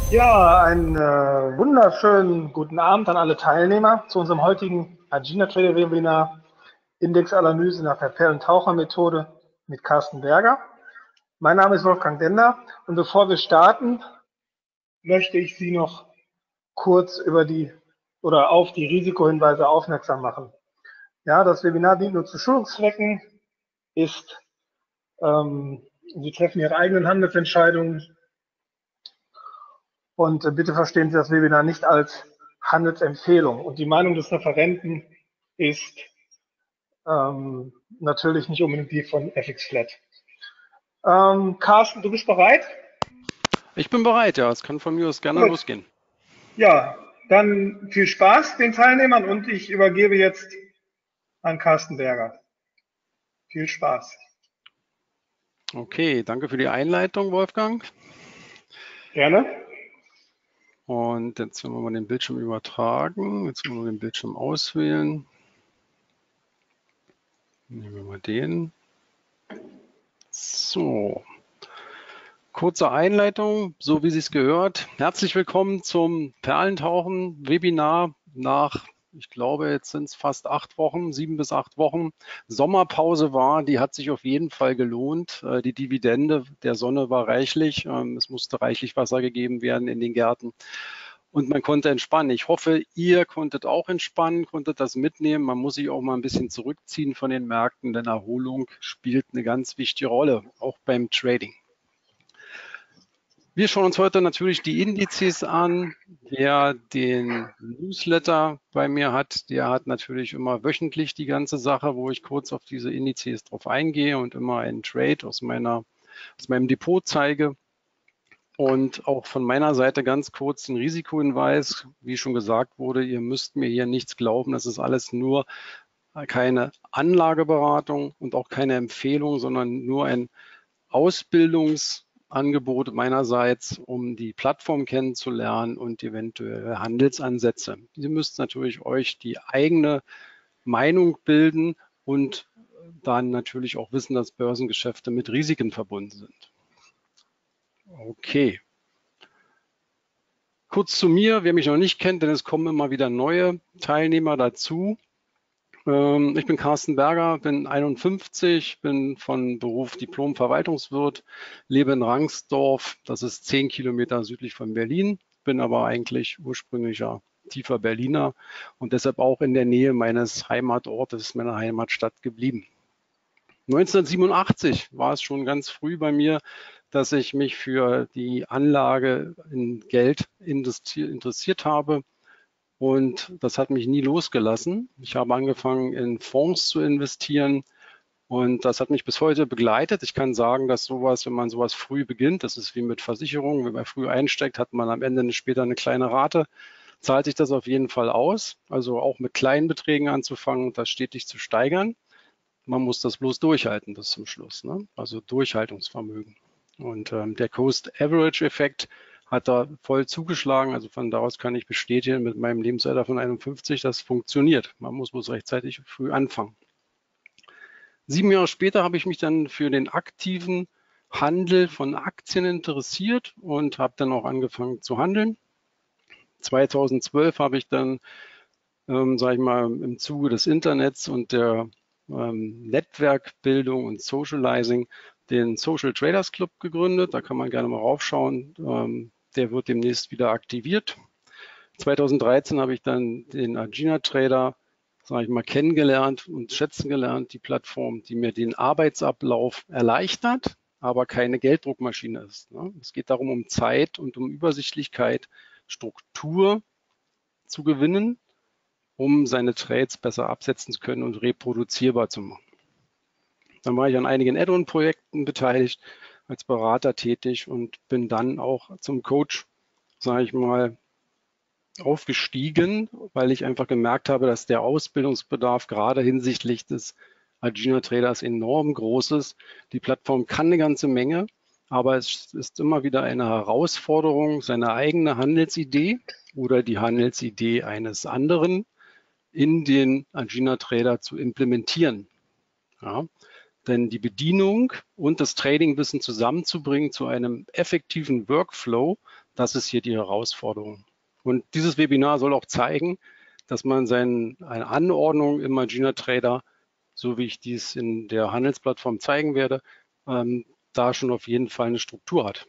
Ja, einen wunderschönen guten Abend an alle Teilnehmer zu unserem heutigen Agina Trader Webinar Indexanalyse nach der Perlentaucher-Methode mit Carsten Berger. Mein Name ist Wolfgang Dender und bevor wir starten, möchte ich Sie noch kurz auf die Risikohinweise aufmerksam machen. Ja, das Webinar dient nur zu Schulungszwecken, Sie treffen Ihre eigenen Handelsentscheidungen. Und bitte verstehen Sie das Webinar nicht als Handelsempfehlung. Und die Meinung des Referenten ist natürlich nicht unbedingt die von FXFlat. Carsten, du bist bereit? Ich bin bereit, ja. Es kann von mir aus gerne losgehen. Ja, dann viel Spaß den Teilnehmern und ich übergebe jetzt an Carsten Berger. Viel Spaß. Okay, danke für die Einleitung, Wolfgang. Gerne. Und jetzt werden wir mal den Bildschirm übertragen. Jetzt wollen wir den Bildschirm auswählen. Nehmen wir mal den. So. Kurze Einleitung, so wie Sie es gehört. Herzlich willkommen zum Perlentauchen-Webinar nach, ich glaube, jetzt sind es fast 8 Wochen, 7 bis 8 Wochen. Sommerpause die hat sich auf jeden Fall gelohnt. Die Dividende der Sonne war reichlich. Es musste reichlich Wasser gegeben werden in den Gärten. Und man konnte entspannen. Ich hoffe, ihr konntet auch entspannen, konntet das mitnehmen. Man muss sich auch mal ein bisschen zurückziehen von den Märkten, denn Erholung spielt eine ganz wichtige Rolle, auch beim Trading. Wir schauen uns heute natürlich die Indizes an. Wer den Newsletter bei mir hat, der hat natürlich immer wöchentlich die ganze Sache, wo ich kurz auf diese Indizes drauf eingehe und immer einen Trade aus meinem Depot zeige. Und auch von meiner Seite ganz kurz den Risikohinweis. Wie schon gesagt wurde, ihr müsst mir hier nichts glauben. Das ist alles nur keine Anlageberatung und auch keine Empfehlung, sondern nur ein Ausbildungsangebot meinerseits, um die Plattform kennenzulernen und eventuelle Handelsansätze. Ihr müsst natürlich euch die eigene Meinung bilden und dann natürlich auch wissen, dass Börsengeschäfte mit Risiken verbunden sind. Okay. Kurz zu mir, wer mich noch nicht kennt, denn es kommen immer wieder neue Teilnehmer dazu. Ich bin Carsten Berger, bin 51, bin von Beruf Diplom-Verwaltungswirt, lebe in Rangsdorf, das ist 10 Kilometer südlich von Berlin, bin aber eigentlich ursprünglicher tiefer Berliner und deshalb auch in der Nähe meines Heimatortes, meiner Heimatstadt geblieben. 1987 war es schon ganz früh bei mir, dass ich mich für die Anlage in Geld interessiert habe. Und das hat mich nie losgelassen. Ich habe angefangen, in Fonds zu investieren und das hat mich bis heute begleitet. Ich kann sagen, dass sowas, wenn man sowas früh beginnt, das ist wie mit Versicherungen, wenn man früh einsteigt, hat man am Ende später eine kleine Rate, zahlt sich das auf jeden Fall aus. Also auch mit kleinen Beträgen anzufangen und das stetig zu steigern. Man muss das bloß durchhalten bis zum Schluss, ne? Also Durchhaltungsvermögen. Und der Coast-Average-Effekt hat da voll zugeschlagen. Also von da aus kann ich bestätigen mit meinem Lebensalter von 51, das funktioniert. Man muss bloß rechtzeitig früh anfangen. 7 Jahre später habe ich mich dann für den aktiven Handel von Aktien interessiert und habe dann auch angefangen zu handeln. 2012 habe ich dann, sage ich mal, im Zuge des Internets und der Netzwerkbildung und Socializing den Social Traders Club gegründet. Da kann man gerne mal raufschauen. Der wird demnächst wieder aktiviert. 2013 habe ich dann den Agina Trader, sage ich mal, kennengelernt und schätzen gelernt, die Plattform, die mir den Arbeitsablauf erleichtert, aber keine Gelddruckmaschine ist. Ne? Es geht darum, um Zeit und um Übersichtlichkeit, Struktur zu gewinnen, um seine Trades besser absetzen zu können und reproduzierbar zu machen. Dann war ich an einigen Add-on-Projekten beteiligt, als Berater tätig und bin dann auch zum Coach, sage ich mal, aufgestiegen, weil ich einfach gemerkt habe, dass der Ausbildungsbedarf gerade hinsichtlich des Agina Traders enorm groß ist. Die Plattform kann eine ganze Menge, aber es ist immer wieder eine Herausforderung, seine eigene Handelsidee oder die Handelsidee eines anderen in den Agina Trader zu implementieren. Ja, denn die Bedienung und das Tradingwissen zusammenzubringen zu einem effektiven Workflow, Das ist hier die Herausforderung. Und dieses Webinar soll auch zeigen, dass man eine Anordnung im Magina Trader, so wie ich dies in der Handelsplattform zeigen werde, da schon auf jeden Fall eine Struktur hat.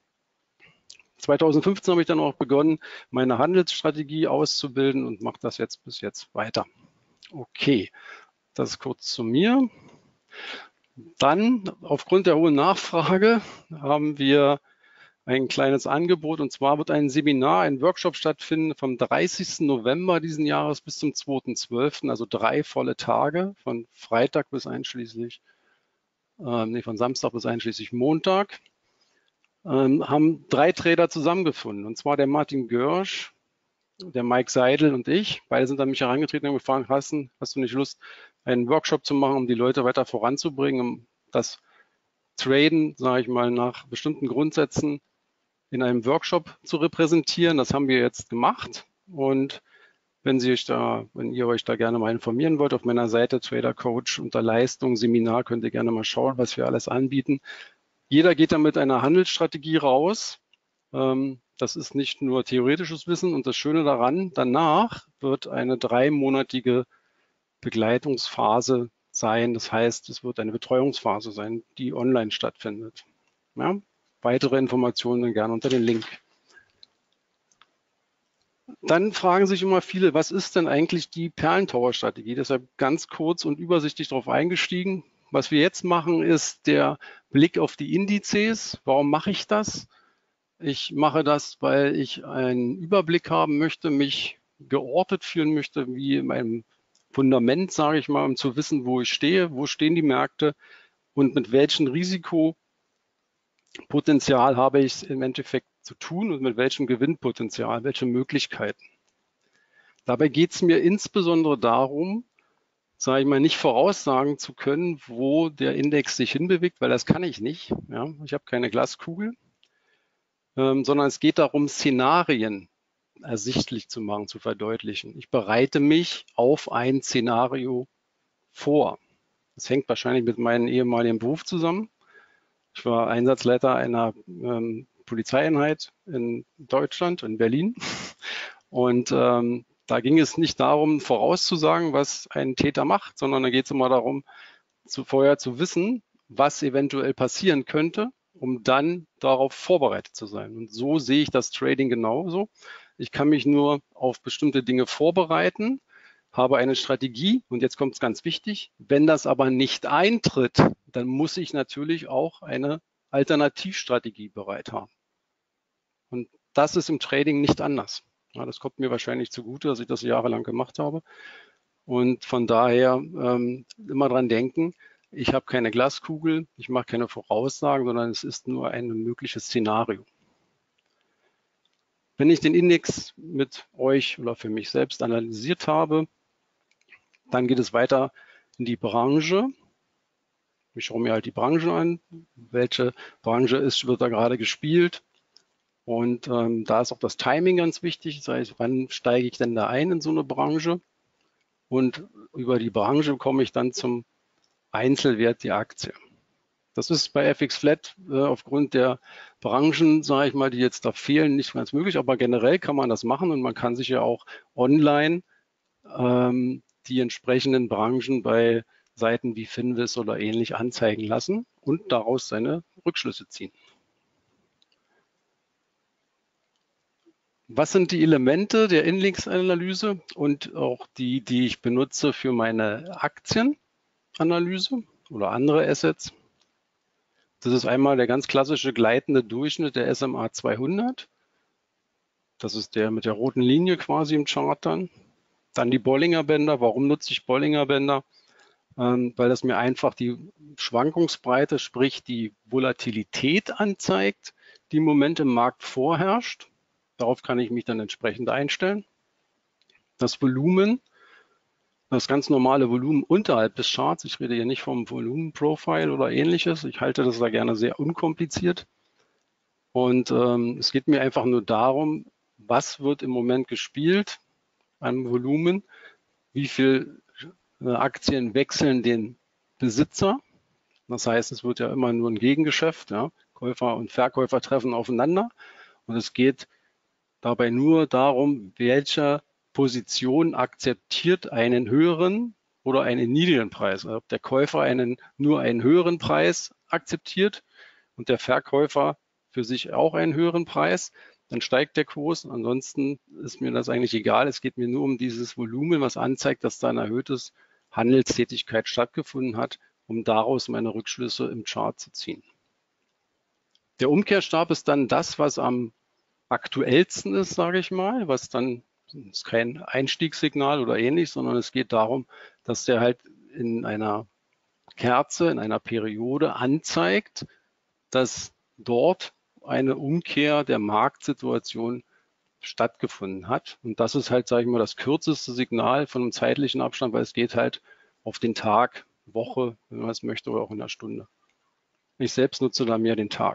2015 habe ich dann auch begonnen, meine Handelsstrategie auszubilden und mache das jetzt bis jetzt weiter. Okay, das ist kurz zu mir. Dann, aufgrund der hohen Nachfrage, haben wir ein kleines Angebot, und zwar wird ein Seminar, ein Workshop stattfinden vom 30. November diesen Jahres bis zum 2.12., also 3 volle Tage, von Freitag bis einschließlich, von Samstag bis einschließlich Montag, haben 3 Trader zusammengefunden, und zwar der Martin Görsch, der Mike Seidel und ich. Beide sind an mich herangetreten und gefragt, hast du nicht Lust, einen Workshop zu machen, um die Leute weiter voranzubringen, um das Traden, sage ich mal, nach bestimmten Grundsätzen in einem Workshop zu repräsentieren. Das haben wir jetzt gemacht, und wenn ihr euch da gerne mal informieren wollt, auf meiner Seite Trader Coach unter Leistung, Seminar, könnt ihr gerne mal schauen, was wir alles anbieten. Jeder geht da mit einer Handelsstrategie raus. Das ist nicht nur theoretisches Wissen, und das Schöne daran, danach wird eine 3-monatige Begleitungsphase sein. Das heißt, es wird eine Betreuungsphase sein, die online stattfindet. Ja? Weitere Informationen gerne unter den Link. Dann fragen sich immer viele, was ist denn eigentlich die Perlentower-Strategie? Deshalb ganz kurz und übersichtlich darauf eingestiegen. Was wir jetzt machen, ist der Blick auf die Indizes. Warum mache ich das? Ich mache das, weil ich einen Überblick haben möchte, mich geortet fühlen möchte, wie in meinem Fundament, sage ich mal, um zu wissen, wo ich stehe, wo stehen die Märkte und mit welchem Risikopotenzial habe ich es im Endeffekt zu tun und mit welchem Gewinnpotenzial, welche Möglichkeiten. Dabei geht es mir insbesondere darum, sage ich mal, nicht voraussagen zu können, wo der Index sich hinbewegt, weil das kann ich nicht. Ja? Ich habe keine Glaskugel, sondern es geht darum, Szenarien ersichtlich zu machen, zu verdeutlichen. Ich bereite mich auf ein Szenario vor. Das hängt wahrscheinlich mit meinem ehemaligen Beruf zusammen. Ich war Einsatzleiter einer Polizeieinheit in Deutschland, in Berlin. Und da ging es nicht darum, vorauszusagen, was ein Täter macht, sondern da geht es immer darum, vorher zu wissen, was eventuell passieren könnte, um dann darauf vorbereitet zu sein. Und so sehe ich das Trading genauso. Ich kann mich nur auf bestimmte Dinge vorbereiten, habe eine Strategie, und jetzt kommt es ganz wichtig, wenn das aber nicht eintritt, dann muss ich natürlich auch eine Alternativstrategie bereit haben. Und das ist im Trading nicht anders. Ja, das kommt mir wahrscheinlich zugute, dass ich das jahrelang gemacht habe. Und von daher immer dran denken, ich habe keine Glaskugel, ich mache keine Voraussagen, sondern es ist nur ein mögliches Szenario. Wenn ich den Index mit euch oder für mich selbst analysiert habe, dann geht es weiter in die Branche. Ich schaue mir halt die Branche an, welche Branche wird da gerade gespielt. Und da ist auch das Timing ganz wichtig. Das heißt, wann steige ich denn da ein in so eine Branche? Und über die Branche komme ich dann zum Einzelwert der Aktie. Das ist bei FX Flat aufgrund der Branchen, sage ich mal, die jetzt da fehlen, nicht ganz möglich. Aber generell kann man das machen, und man kann sich ja auch online die entsprechenden Branchen bei Seiten wie Finvis oder ähnlich anzeigen lassen und daraus seine Rückschlüsse ziehen. Was sind die Elemente der Index-Analyse und auch die ich benutze für meine Aktienanalyse oder andere Assets? Das ist einmal der ganz klassische gleitende Durchschnitt der SMA 200. Das ist der mit der roten Linie quasi im Chart dann. Dann die Bollinger Bänder. Warum nutze ich Bollinger Bänder? Weil das mir einfach die Schwankungsbreite, sprich die Volatilität anzeigt, die im Moment im Markt vorherrscht. Darauf kann ich mich dann entsprechend einstellen. Das Volumen, das ganz normale Volumen unterhalb des Charts. Ich rede hier nicht vom Volumenprofile oder ähnliches. Ich halte das da gerne sehr unkompliziert. Und es geht mir einfach nur darum, was wird im Moment gespielt an Volumen, wie viel Aktien wechseln den Besitzer. Das heißt, es wird ja immer nur ein Gegengeschäft. Ja? Käufer und Verkäufer treffen aufeinander. Und es geht dabei nur darum, welche Position akzeptiert einen höheren oder einen niedrigen Preis. Also ob der Käufer nur einen höheren Preis akzeptiert und der Verkäufer für sich auch einen höheren Preis, dann steigt der Kurs. Ansonsten ist mir das eigentlich egal. Es geht mir nur um dieses Volumen, was anzeigt, dass da ein erhöhtes Handelstätigkeit stattgefunden hat, um daraus meine Rückschlüsse im Chart zu ziehen. Der Umkehrstab ist dann das, was am aktuellsten ist, sage ich mal, was dann ist kein Einstiegssignal oder ähnlich, sondern es geht darum, dass der halt in einer Kerze, in einer Periode anzeigt, dass dort eine Umkehr der Marktsituation stattgefunden hat. Und das ist halt, sage ich mal, das kürzeste Signal von einem zeitlichen Abstand, weil es geht halt auf den Tag, Woche, wenn man es möchte, oder auch in der Stunde. Ich selbst nutze da mehr den Tag.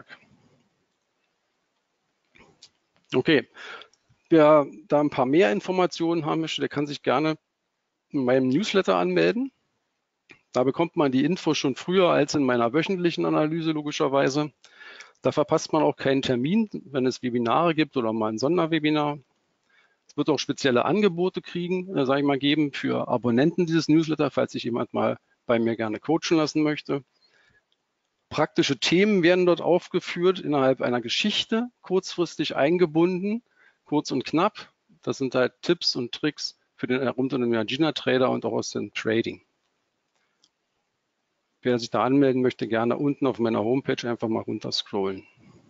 Okay, wer da ein paar mehr Informationen haben möchte, der kann sich gerne in meinem Newsletter anmelden. Da bekommt man die Info schon früher als in meiner wöchentlichen Analyse, logischerweise. Da verpasst man auch keinen Termin, wenn es Webinare gibt oder mal ein Sonderwebinar. Es wird auch spezielle Angebote geben für Abonnenten dieses Newsletter, falls sich jemand mal bei mir gerne coachen lassen möchte. Praktische Themen werden dort aufgeführt, innerhalb einer Geschichte, kurzfristig eingebunden, kurz und knapp. Das sind halt Tipps und Tricks für den rund um den Agena-Trader und auch aus dem Trading. Wer sich da anmelden möchte, gerne unten auf meiner Homepage einfach mal runter scrollen.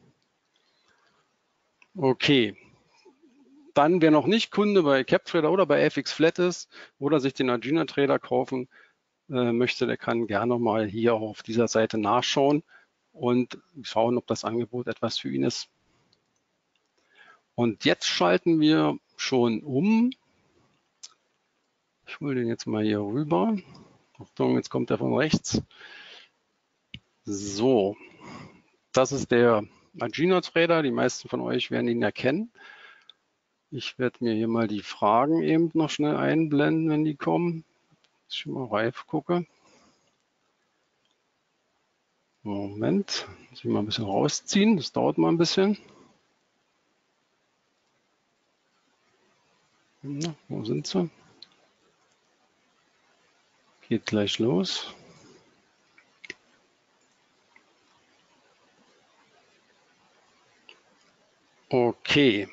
Okay. Dann, wer noch nicht Kunde bei CapTrader oder bei FXFlat ist oder sich den Agena-Trader kaufen möchte, der kann gerne mal hier auf dieser Seite nachschauen und schauen, ob das Angebot etwas für ihn ist. Und jetzt schalten wir schon um. Ich hole den jetzt mal hier rüber. Achtung, jetzt kommt er von rechts. So, das ist der Agena-Trader. Die meisten von euch werden ihn erkennen. Ich werde mir hier mal die Fragen eben noch schnell einblenden, wenn die kommen. Ich mal reif gucke. Moment, muss ich mal ein bisschen rausziehen. Das dauert mal ein bisschen. Na, wo sind sie? Geht gleich los. Okay.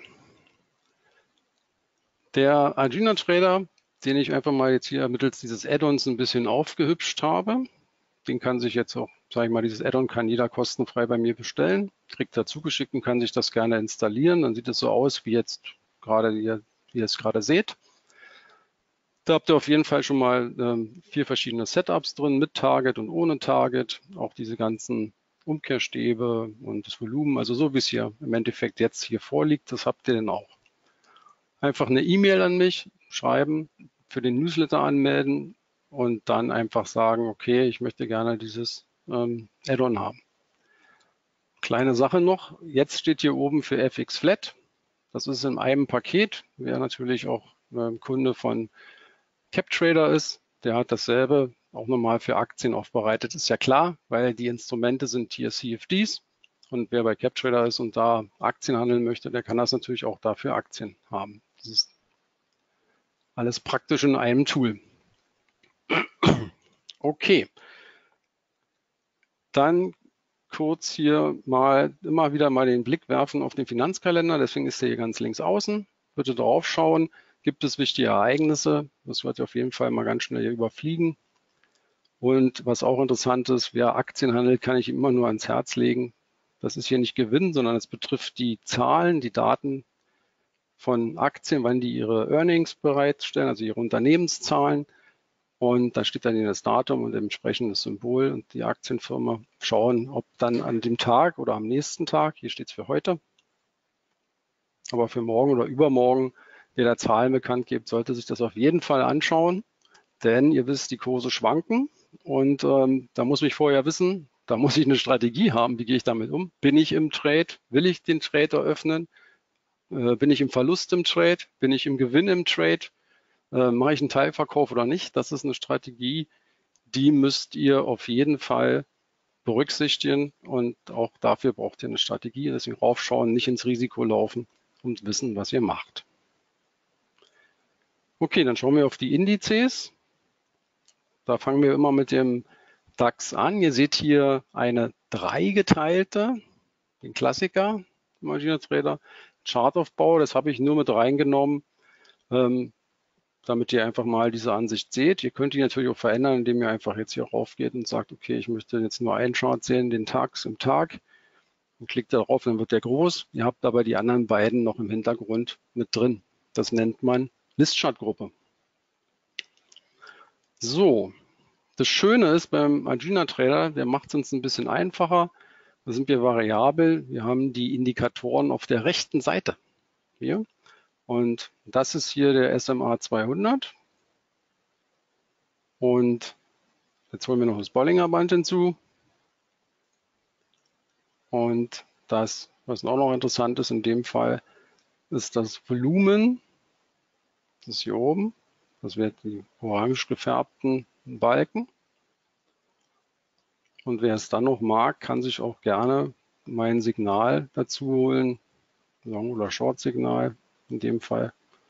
Der Agena-Trader, den ich einfach mal jetzt hier mittels dieses Add-ons ein bisschen aufgehübscht habe, den kann sich jetzt auch, sage ich mal, dieses Add-on kann jeder kostenfrei bei mir bestellen, kriegt er zugeschickt und kann sich das gerne installieren. Dann sieht es so aus, wie jetzt gerade, wie ihr es gerade seht. Da habt ihr auf jeden Fall schon mal 4 verschiedene Setups drin, mit Target und ohne Target. Auch diese ganzen Umkehrstäbe und das Volumen, also so wie es hier im Endeffekt jetzt hier vorliegt, das habt ihr dann auch. Einfach eine E-Mail an mich schreiben, für den Newsletter anmelden und dann einfach sagen, okay, ich möchte gerne dieses Add-on haben. Kleine Sache noch, jetzt steht hier oben für FXFlat. Das ist in einem Paket. Wer natürlich auch Kunde von CapTrader ist, der hat dasselbe auch nochmal für Aktien aufbereitet. Ist ja klar, weil die Instrumente sind hier CFDs. Und wer bei CapTrader ist und da Aktien handeln möchte, der kann das natürlich auch dafür Aktien haben. Das ist alles praktisch in einem Tool. Okay. Dann kurz hier mal immer wieder mal den Blick werfen auf den Finanzkalender. Deswegen ist der hier ganz links außen. Bitte drauf schauen. Gibt es wichtige Ereignisse? Das wird auf jeden Fall mal ganz schnell hier überfliegen. Und was auch interessant ist, wer Aktien handelt, kann ich immer nur ans Herz legen. Das ist hier nicht Gewinn, sondern es betrifft die Zahlen, die Daten von Aktien, wann die ihre Earnings bereitstellen, also ihre Unternehmenszahlen. Und da steht dann hier das Datum und entsprechend das Symbol und die Aktienfirma schauen, ob dann an dem Tag oder am nächsten Tag, hier steht es für heute, aber für morgen oder übermorgen, wer da Zahlen bekannt gibt, sollte sich das auf jeden Fall anschauen, denn ihr wisst, die Kurse schwanken und da muss ich vorher wissen, da muss ich eine Strategie haben, wie gehe ich damit um? Bin ich im Trade? Will ich den Trade eröffnen? Bin ich im Verlust im Trade? Bin ich im Gewinn im Trade? Mache ich einen Teilverkauf oder nicht? Das ist eine Strategie, die müsst ihr auf jeden Fall berücksichtigen und auch dafür braucht ihr eine Strategie. Deswegen raufschauen, nicht ins Risiko laufen und wissen, was ihr macht. Okay, dann schauen wir auf die Indizes. Da fangen wir immer mit dem DAX an. Ihr seht hier eine dreigeteilte, den Klassiker, Imaginer-Trader, Chartaufbau. Das habe ich nur mit reingenommen, damit ihr einfach mal diese Ansicht seht. Ihr könnt die natürlich auch verändern, indem ihr einfach jetzt hier rauf geht und sagt, okay, ich möchte jetzt nur einen Chart sehen, den DAX im Tag. Und klickt darauf, dann wird der groß. Ihr habt aber die anderen beiden noch im Hintergrund mit drin. Das nennt man Listchart-Gruppe. So, das Schöne ist beim Agena-Trader, der macht es uns ein bisschen einfacher. Da sind wir variabel. Wir haben die Indikatoren auf der rechten Seite hier. Und das ist hier der SMA 200. Und jetzt holen wir noch das Bollinger Band hinzu. Und das, was auch noch interessant ist in dem Fall, ist das Volumen. Das ist hier oben. Das wären die orange gefärbten Balken. Und wer es dann noch mag, kann sich auch gerne mein Signal dazu holen. Long- oder Short-Signal in dem Fall.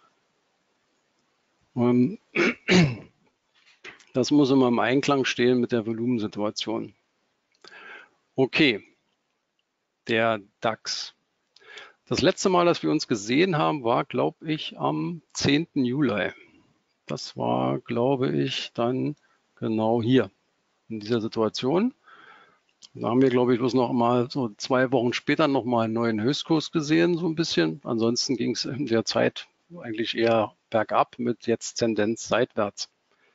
Das muss immer im Einklang stehen mit der Volumensituation. Okay, der DAX. Das letzte Mal, dass wir uns gesehen haben, war, glaube ich, am 10. Juli. Das war, glaube ich, dann genau hier in dieser Situation. Da haben wir, glaube ich, bloß noch mal so 2 Wochen später noch mal einen neuen Höchstkurs gesehen, so ein bisschen. Ansonsten ging es in der Zeit eigentlich eher bergab mit jetzt Tendenz seitwärts.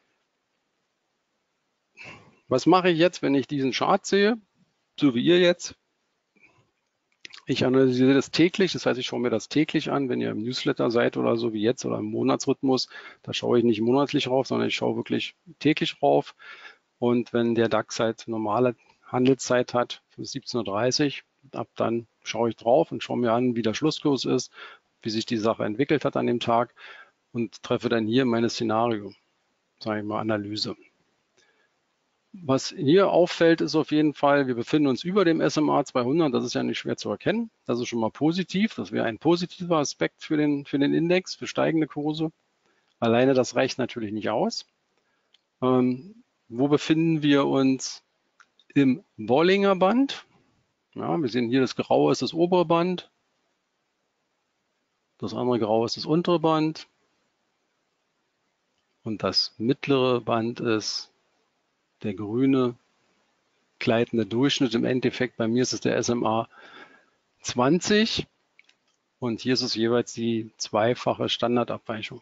Was mache ich jetzt, wenn ich diesen Chart sehe, so wie ihr jetzt? Ich analysiere das täglich, das heißt, ich schaue mir das täglich an, wenn ihr im Newsletter seid oder so wie jetzt oder im Monatsrhythmus, da schaue ich nicht monatlich rauf, sondern ich schaue wirklich täglich rauf. Und wenn der DAX halt normale Handelszeit hat, 17:30 Uhr, ab dann schaue ich drauf und schaue mir an, wie der Schlusskurs ist, wie sich die Sache entwickelt hat an dem Tag und treffe dann hier meine Szenario, sage ich mal, Analyse. Was hier auffällt, ist auf jeden Fall, wir befinden uns über dem SMA 200. Das ist ja nicht schwer zu erkennen. Das ist schon mal positiv. Das wäre ein positiver Aspekt für den Index, für steigende Kurse. Alleine das reicht natürlich nicht aus. Wo befinden wir uns? Im Bollinger Band. Ja, wir sehen hier, das Graue ist das obere Band. Das andere Graue ist das untere Band. Und das mittlere Band ist der grüne gleitende Durchschnitt. Im Endeffekt, bei mir ist es der SMA 20 und hier ist es jeweils die zweifache Standardabweichung.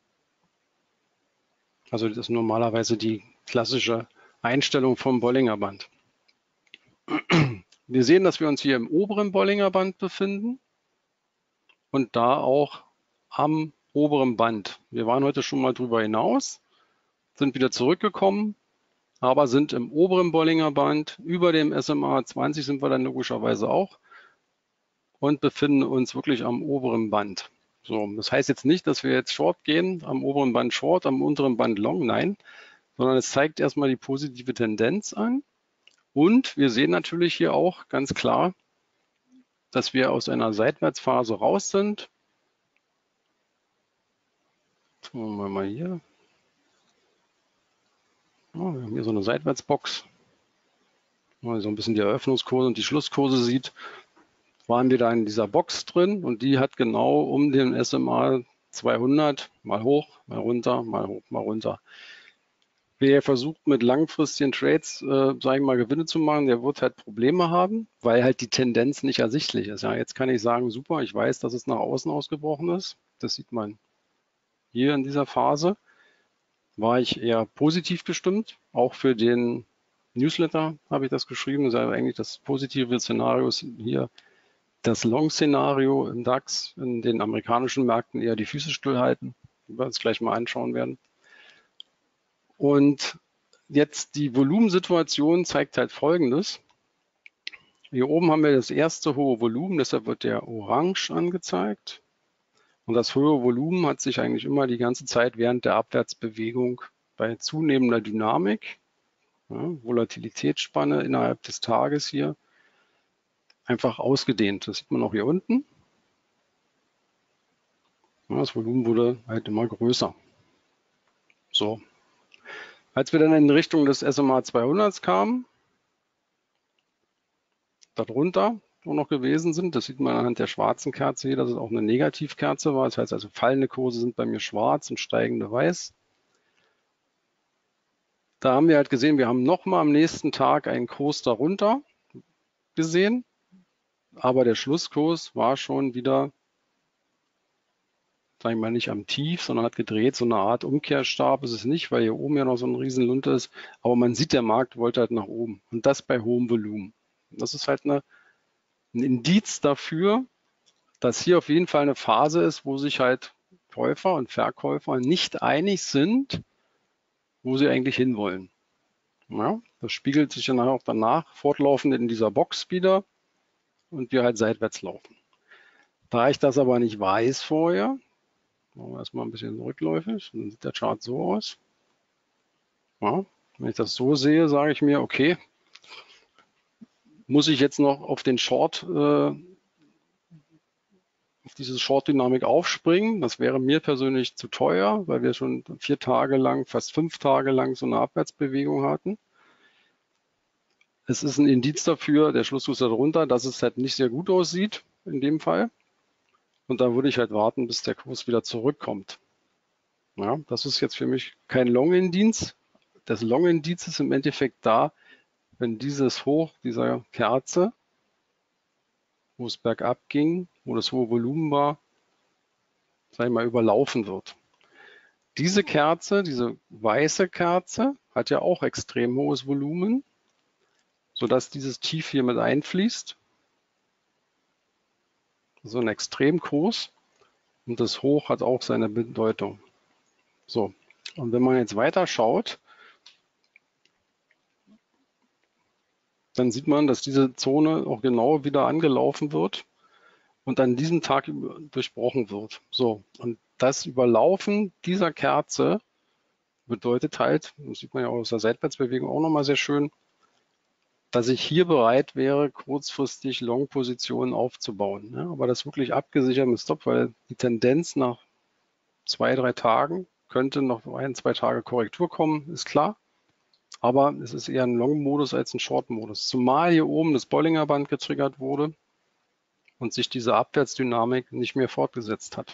Also das ist normalerweise die klassische Einstellung vom Bollinger Band. Wir sehen, dass wir uns hier im oberen Bollinger Band befinden und da auch am oberen Band. Wir waren heute schon mal drüber hinaus, sind wieder zurückgekommen, aber sind im oberen Bollinger Band, über dem SMA 20 sind wir dann logischerweise auch und befinden uns wirklich am oberen Band. So, das heißt jetzt nicht, dass wir jetzt Short gehen, am oberen Band Short, am unteren Band Long, nein, sondern es zeigt erstmal die positive Tendenz an. Und wir sehen natürlich hier auch ganz klar, dass wir aus einer Seitwärtsphase raus sind. Schauen wir mal hier. Ja, wir haben hier so eine Seitwärtsbox. Wenn man so ein bisschen die Eröffnungskurse und die Schlusskurse sieht, waren wir da in dieser Box drin und die hat genau um den SMA 200 mal hoch, mal runter, mal hoch, mal runter. Wer versucht mit langfristigen Trades, sage ich mal, Gewinne zu machen, der wird halt Probleme haben, weil halt die Tendenz nicht ersichtlich ist. Ja, jetzt kann ich sagen, super, ich weiß, dass es nach außen ausgebrochen ist. Das sieht man hier in dieser Phase. War ich eher positiv gestimmt, auch für den Newsletter habe ich das geschrieben. Das ist also eigentlich das positive Szenario ist hier das Long-Szenario im DAX, in den amerikanischen Märkten eher die Füße stillhalten, die wir uns gleich mal anschauen werden. Und jetzt die Volumensituation zeigt halt Folgendes. Hier oben haben wir das erste hohe Volumen, deshalb wird der orange angezeigt. Und das hohe Volumen hat sich eigentlich immer die ganze Zeit während der Abwärtsbewegung bei zunehmender Dynamik, Ja, Volatilitätsspanne innerhalb des Tages hier einfach ausgedehnt. Das sieht man auch hier unten. Ja, das Volumen wurde halt immer größer. So. Als wir dann in Richtung des SMA 200 kamen, darunter auch noch gewesen sind, das sieht man anhand der schwarzen Kerze hier, dass es auch eine Negativkerze war. Das heißt also, fallende Kurse sind bei mir schwarz und steigende weiß. Da haben wir halt gesehen, wir haben nochmal am nächsten Tag einen Kurs darunter gesehen, aber der Schlusskurs war schon wieder, sag ich mal, nicht am Tief, sondern hat gedreht, so eine Art Umkehrstab ist es nicht, weil hier oben ja noch so ein riesen Lunte ist, aber man sieht, der Markt wollte halt nach oben und das bei hohem Volumen. Das ist halt ein Indiz dafür, dass hier auf jeden Fall eine Phase ist, wo sich halt Käufer und Verkäufer nicht einig sind, wo sie eigentlich hinwollen. Ja, das spiegelt sich dann auch danach fortlaufend in dieser Box wieder und wir halt seitwärts laufen. Da ich das aber nicht weiß vorher, machen wir erstmal ein bisschen rückläufig, dann sieht der Chart so aus. Ja, wenn ich das so sehe, sage ich mir, okay, muss ich jetzt noch auf den Short, auf diese Short-Dynamik aufspringen? Das wäre mir persönlich zu teuer, weil wir schon 4 Tage lang, fast 5 Tage lang so eine Abwärtsbewegung hatten. Es ist ein Indiz dafür, der Schlusskurs darunter, dass es halt nicht sehr gut aussieht in dem Fall. Und da würde ich halt warten, bis der Kurs wieder zurückkommt. Ja, das ist jetzt für mich kein Long-Indiz. Das Long-Indiz ist im Endeffekt da, wenn dieses Hoch dieser Kerze, wo es bergab ging, wo das hohe Volumen war, sag ich mal, überlaufen wird. Diese Kerze, diese weiße Kerze, hat ja auch extrem hohes Volumen, sodass dieses Tief hier mit einfließt. So ein Extremkurs. Und das Hoch hat auch seine Bedeutung. So, und wenn man jetzt weiter schaut, dann sieht man, dass diese Zone auch genau wieder angelaufen wird und an diesem Tag durchbrochen wird. So, und das Überlaufen dieser Kerze bedeutet halt, das sieht man ja aus der Seitwärtsbewegung auch nochmal sehr schön, dass ich hier bereit wäre, kurzfristig Long-Positionen aufzubauen. Ja, aber das wirklich abgesichert mit Stop, weil die Tendenz nach 2, 3 Tagen könnte noch 1, 2 Tage Korrektur kommen, ist klar. Aber es ist eher ein Long-Modus als ein Short-Modus. Zumal hier oben das Bollinger Band getriggert wurde und sich diese Abwärtsdynamik nicht mehr fortgesetzt hat.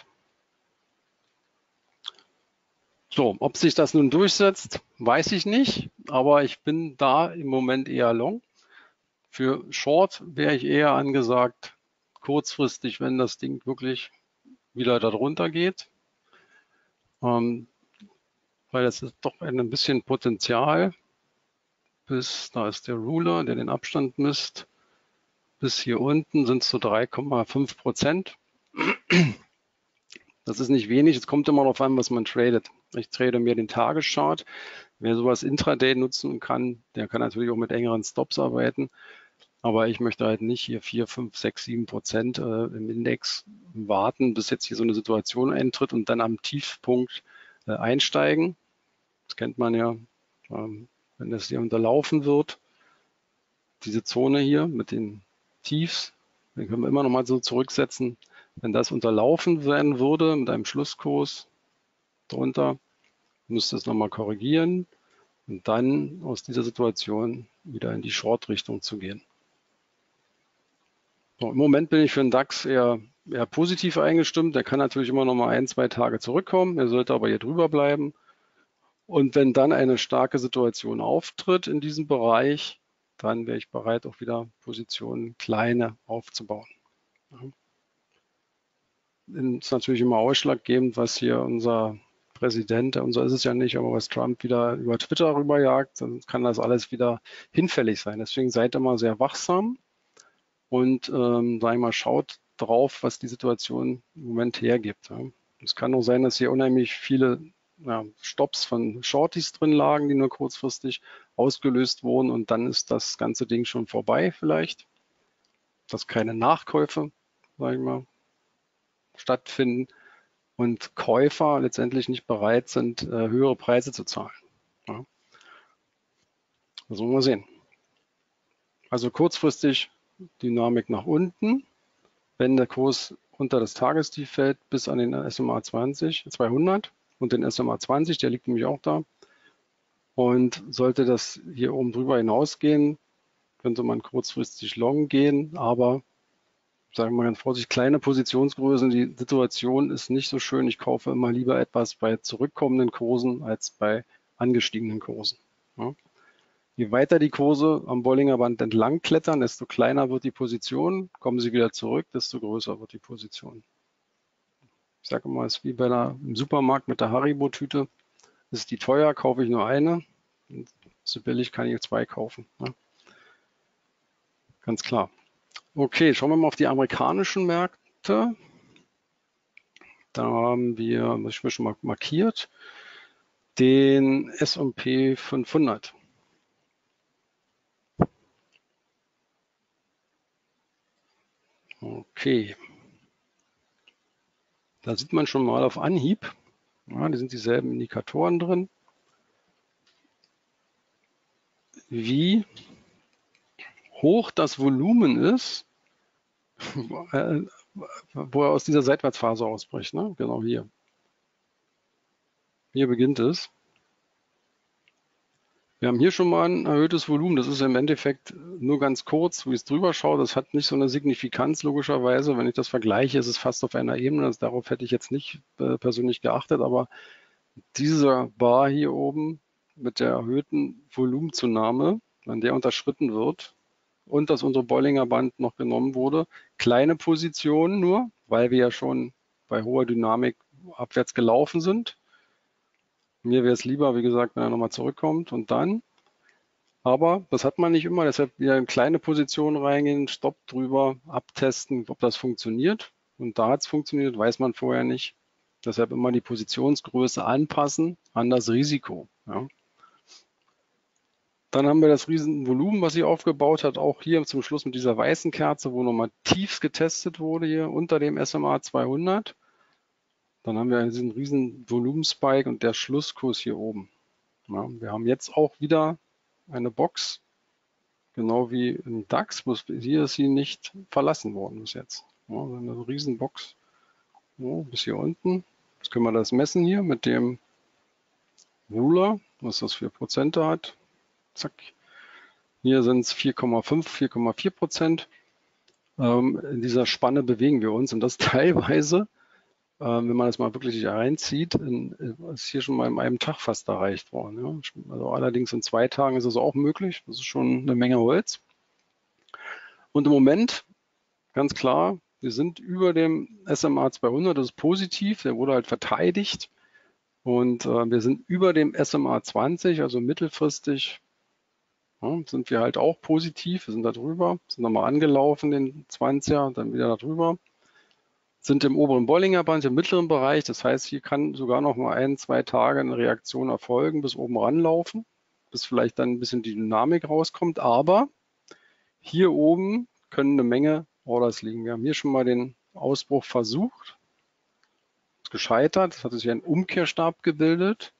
So, ob sich das nun durchsetzt, weiß ich nicht, aber ich bin da im Moment eher Long. Für Short wäre ich eher angesagt, kurzfristig, wenn das Ding wirklich wieder darunter geht, weil es ist doch ein bisschen Potenzial. Bis, da ist der Ruler, der den Abstand misst. Bis hier unten sind es so 3,5%. Das ist nicht wenig. Es kommt immer darauf an, was man tradet. Ich trade mir den Tageschart. Wer sowas Intraday nutzen kann, der kann natürlich auch mit engeren Stops arbeiten. Aber ich möchte halt nicht hier 4, 5, 6, 7% im Index warten, bis jetzt hier so eine Situation eintritt und dann am Tiefpunkt einsteigen. Das kennt man ja, wenn das hier unterlaufen wird. Diese Zone hier mit den Tiefs, den können wir immer noch mal so zurücksetzen. Wenn das unterlaufen werden würde mit einem Schlusskurs drunter, müsste es nochmal korrigieren und dann aus dieser Situation wieder in die Short-Richtung zu gehen. So, im Moment bin ich für den DAX eher positiv eingestimmt. Der kann natürlich immer noch mal 1, 2 Tage zurückkommen. Er sollte aber hier drüber bleiben. Und wenn dann eine starke Situation auftritt in diesem Bereich, dann wäre ich bereit, auch wieder Positionen kleine aufzubauen. Ist natürlich immer ausschlaggebend, was hier unser Präsident, unser ist es ja nicht, aber was Trump wieder über Twitter rüberjagt, dann kann das alles wieder hinfällig sein. Deswegen seid immer sehr wachsam und sag ich mal, schaut drauf, was die Situation im Moment hergibt. Ja. Es kann auch sein, dass hier unheimlich viele Stops von Shorties drin lagen, die nur kurzfristig ausgelöst wurden und dann ist das ganze Ding schon vorbei vielleicht, dass keine Nachkäufe, sag ich mal, stattfinden und Käufer letztendlich nicht bereit sind, höhere Preise zu zahlen. Ja. Das wollen wir sehen. Also kurzfristig Dynamik nach unten, wenn der Kurs unter das Tagestief fällt bis an den SMA 200 und den SMA 20, der liegt nämlich auch da. Und sollte das hier oben drüber hinausgehen, könnte man kurzfristig long gehen, aber sagen wir mal ganz vorsichtig, kleine Positionsgrößen, die Situation ist nicht so schön. Ich kaufe immer lieber etwas bei zurückkommenden Kursen als bei angestiegenen Kursen. Ja. Je weiter die Kurse am Bollinger Band entlang klettern, desto kleiner wird die Position. Kommen sie wieder zurück, desto größer wird die Position. Ich sage immer, es ist wie im Supermarkt mit der Haribo-Tüte. Ist die teuer, kaufe ich nur eine. Und so billig kann ich 2 kaufen. Ja. Ganz klar. Okay, schauen wir mal auf die amerikanischen Märkte. Da haben wir, das ich mir schon mal markiert, den S&P 500. Okay. Da sieht man schon mal auf Anhieb, ja, da sind dieselben Indikatoren drin, wie hoch das Volumen ist, wo er aus dieser Seitwärtsphase ausbricht. Ne? Genau hier. Hier beginnt es. Wir haben hier schon mal ein erhöhtes Volumen. Das ist im Endeffekt nur ganz kurz, wie es drüber schaut. Das hat nicht so eine Signifikanz logischerweise. Wenn ich das vergleiche, ist es fast auf einer Ebene. Also darauf hätte ich jetzt nicht persönlich geachtet. Aber dieser Bar hier oben mit der erhöhten Volumenzunahme, wenn der unterschritten wird und dass unsere Bollinger Band noch genommen wurde, kleine Positionen nur, weil wir ja schon bei hoher Dynamik abwärts gelaufen sind. Mir wäre es lieber, wie gesagt, wenn er nochmal zurückkommt und dann. Aber das hat man nicht immer, deshalb wieder in kleine Positionen reingehen, Stopp drüber, abtesten, ob das funktioniert. Und da hat es funktioniert, weiß man vorher nicht. Deshalb immer die Positionsgröße anpassen an das Risiko. Ja. Dann haben wir das Riesenvolumen, was sie aufgebaut hat, auch hier zum Schluss mit dieser weißen Kerze, wo nochmal tiefst getestet wurde hier unter dem SMA 200. Dann haben wir diesen riesen Volumenspike und der Schlusskurs hier oben. Ja, wir haben jetzt auch wieder eine Box, genau wie im DAX, hier ist sie nicht verlassen worden bis jetzt. Ja, eine riesen Box bis hier unten. Jetzt können wir das messen hier mit dem Ruler, was das für Prozente hat. Zack. Hier sind es 4,5, 4,4%. In dieser Spanne bewegen wir uns und das teilweise, wenn man das mal wirklich reinzieht, ist hier schon mal in einem Tag fast erreicht worden. Ja. Also allerdings in 2 Tagen ist es auch möglich. Das ist schon eine Menge Holz. Und im Moment, ganz klar, wir sind über dem SMA 200, das ist positiv, der wurde halt verteidigt. Und wir sind über dem SMA 20, also mittelfristig sind wir halt auch positiv. Wir sind da drüber, sind nochmal angelaufen, den 20er, dann wieder da drüber. Sind im oberen Bollinger Band, im mittleren Bereich. Das heißt, hier kann sogar noch mal 1, 2 Tage eine Reaktion erfolgen, bis oben ranlaufen, bis vielleicht dann ein bisschen die Dynamik rauskommt. Aber hier oben können eine Menge Orders liegen. Wir haben hier schon mal den Ausbruch versucht. Ist gescheitert. Es hat sich ein Umkehrstab gebildet.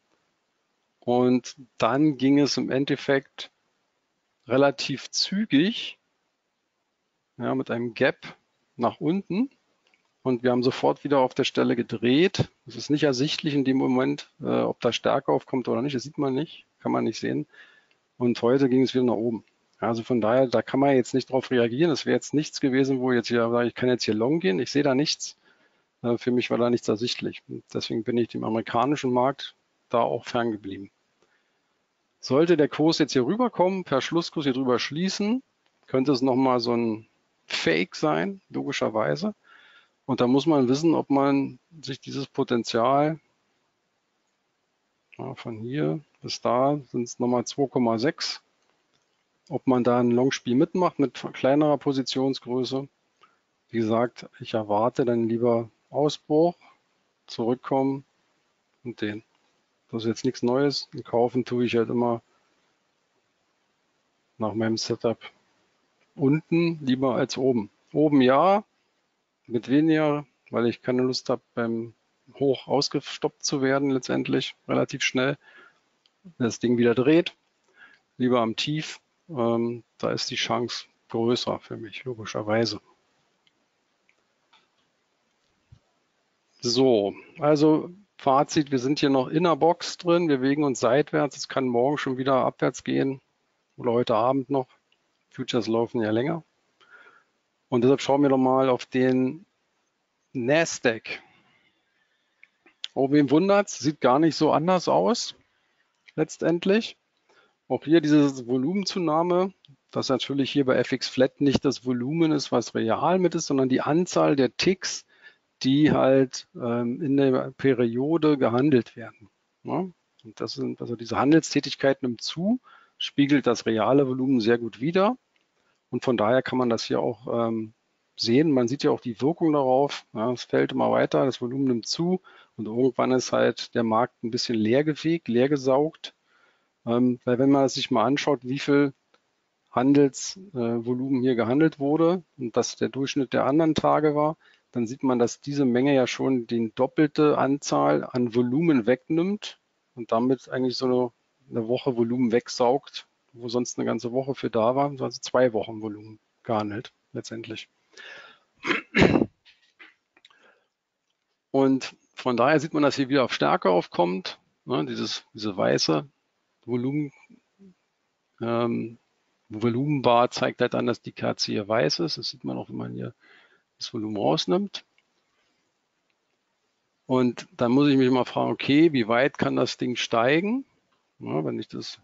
Und dann ging es im Endeffekt relativ zügig, ja, mit einem Gap nach unten. Und wir haben sofort wieder auf der Stelle gedreht. Es ist nicht ersichtlich in dem Moment, ob da Stärke aufkommt oder nicht. Das sieht man nicht, kann man nicht sehen. Und heute ging es wieder nach oben. Also von daher, da kann man jetzt nicht drauf reagieren. Das wäre jetzt nichts gewesen, wo jetzt hier sage, ich kann jetzt hier long gehen. Ich sehe da nichts. Für mich war da nichts ersichtlich. Und deswegen bin ich dem amerikanischen Markt da auch ferngeblieben. Sollte der Kurs jetzt hier rüberkommen, per Schlusskurs hier drüber schließen, könnte es nochmal so ein Fake sein, logischerweise. Und da muss man wissen, ob man sich dieses Potenzial, ja, von hier bis da sind es nochmal 2,6, ob man da ein Longspiel mitmacht mit kleinerer Positionsgröße. Wie gesagt, ich erwarte dann lieber Ausbruch, zurückkommen und den. Das ist jetzt nichts Neues. Und kaufen tue ich halt immer nach meinem Setup unten lieber als oben. Oben ja, mit weniger, weil ich keine Lust habe, beim Hoch ausgestoppt zu werden letztendlich, relativ schnell, wenn das Ding wieder dreht. lieber am Tief. Da ist die Chance größer für mich, logischerweise. So, also Fazit, wir sind hier noch in der Box drin, wir bewegen uns seitwärts, es kann morgen schon wieder abwärts gehen oder heute Abend noch. Futures laufen ja länger. Und deshalb schauen wir doch mal auf den Nasdaq. Oh, wem wundert's? Sieht gar nicht so anders aus, letztendlich. Auch hier diese Volumenzunahme, das natürlich hier bei FX Flat nicht das Volumen ist, was real mit ist, sondern die Anzahl der Ticks, die halt in der Periode gehandelt werden. Ja? Und das sind also diese Handelstätigkeit nimmt zu, spiegelt das reale Volumen sehr gut wider. Und von daher kann man das hier auch sehen. Man sieht ja auch die Wirkung darauf. Ja, es fällt immer weiter, das Volumen nimmt zu und irgendwann ist halt der Markt ein bisschen leergefegt, leergesaugt. Weil wenn man sich mal anschaut, wie viel Handelsvolumen hier gehandelt wurde und das der Durchschnitt der anderen Tage war, dann sieht man, dass diese Menge ja schon die doppelte Anzahl an Volumen wegnimmt und damit eigentlich so eine Woche Volumen wegsaugt, wo sonst eine ganze Woche für da war, also 2 Wochen Volumen gehandelt letztendlich. Und von daher sieht man, dass hier wieder auf Stärke aufkommt, ne, diese weiße Volumen, Volumenbar zeigt halt an, dass die Kerze hier weiß ist. Das sieht man auch, wenn man hier das Volumen rausnimmt. Und dann muss ich mich mal fragen, okay, wie weit kann das Ding steigen? Ja, wenn ich das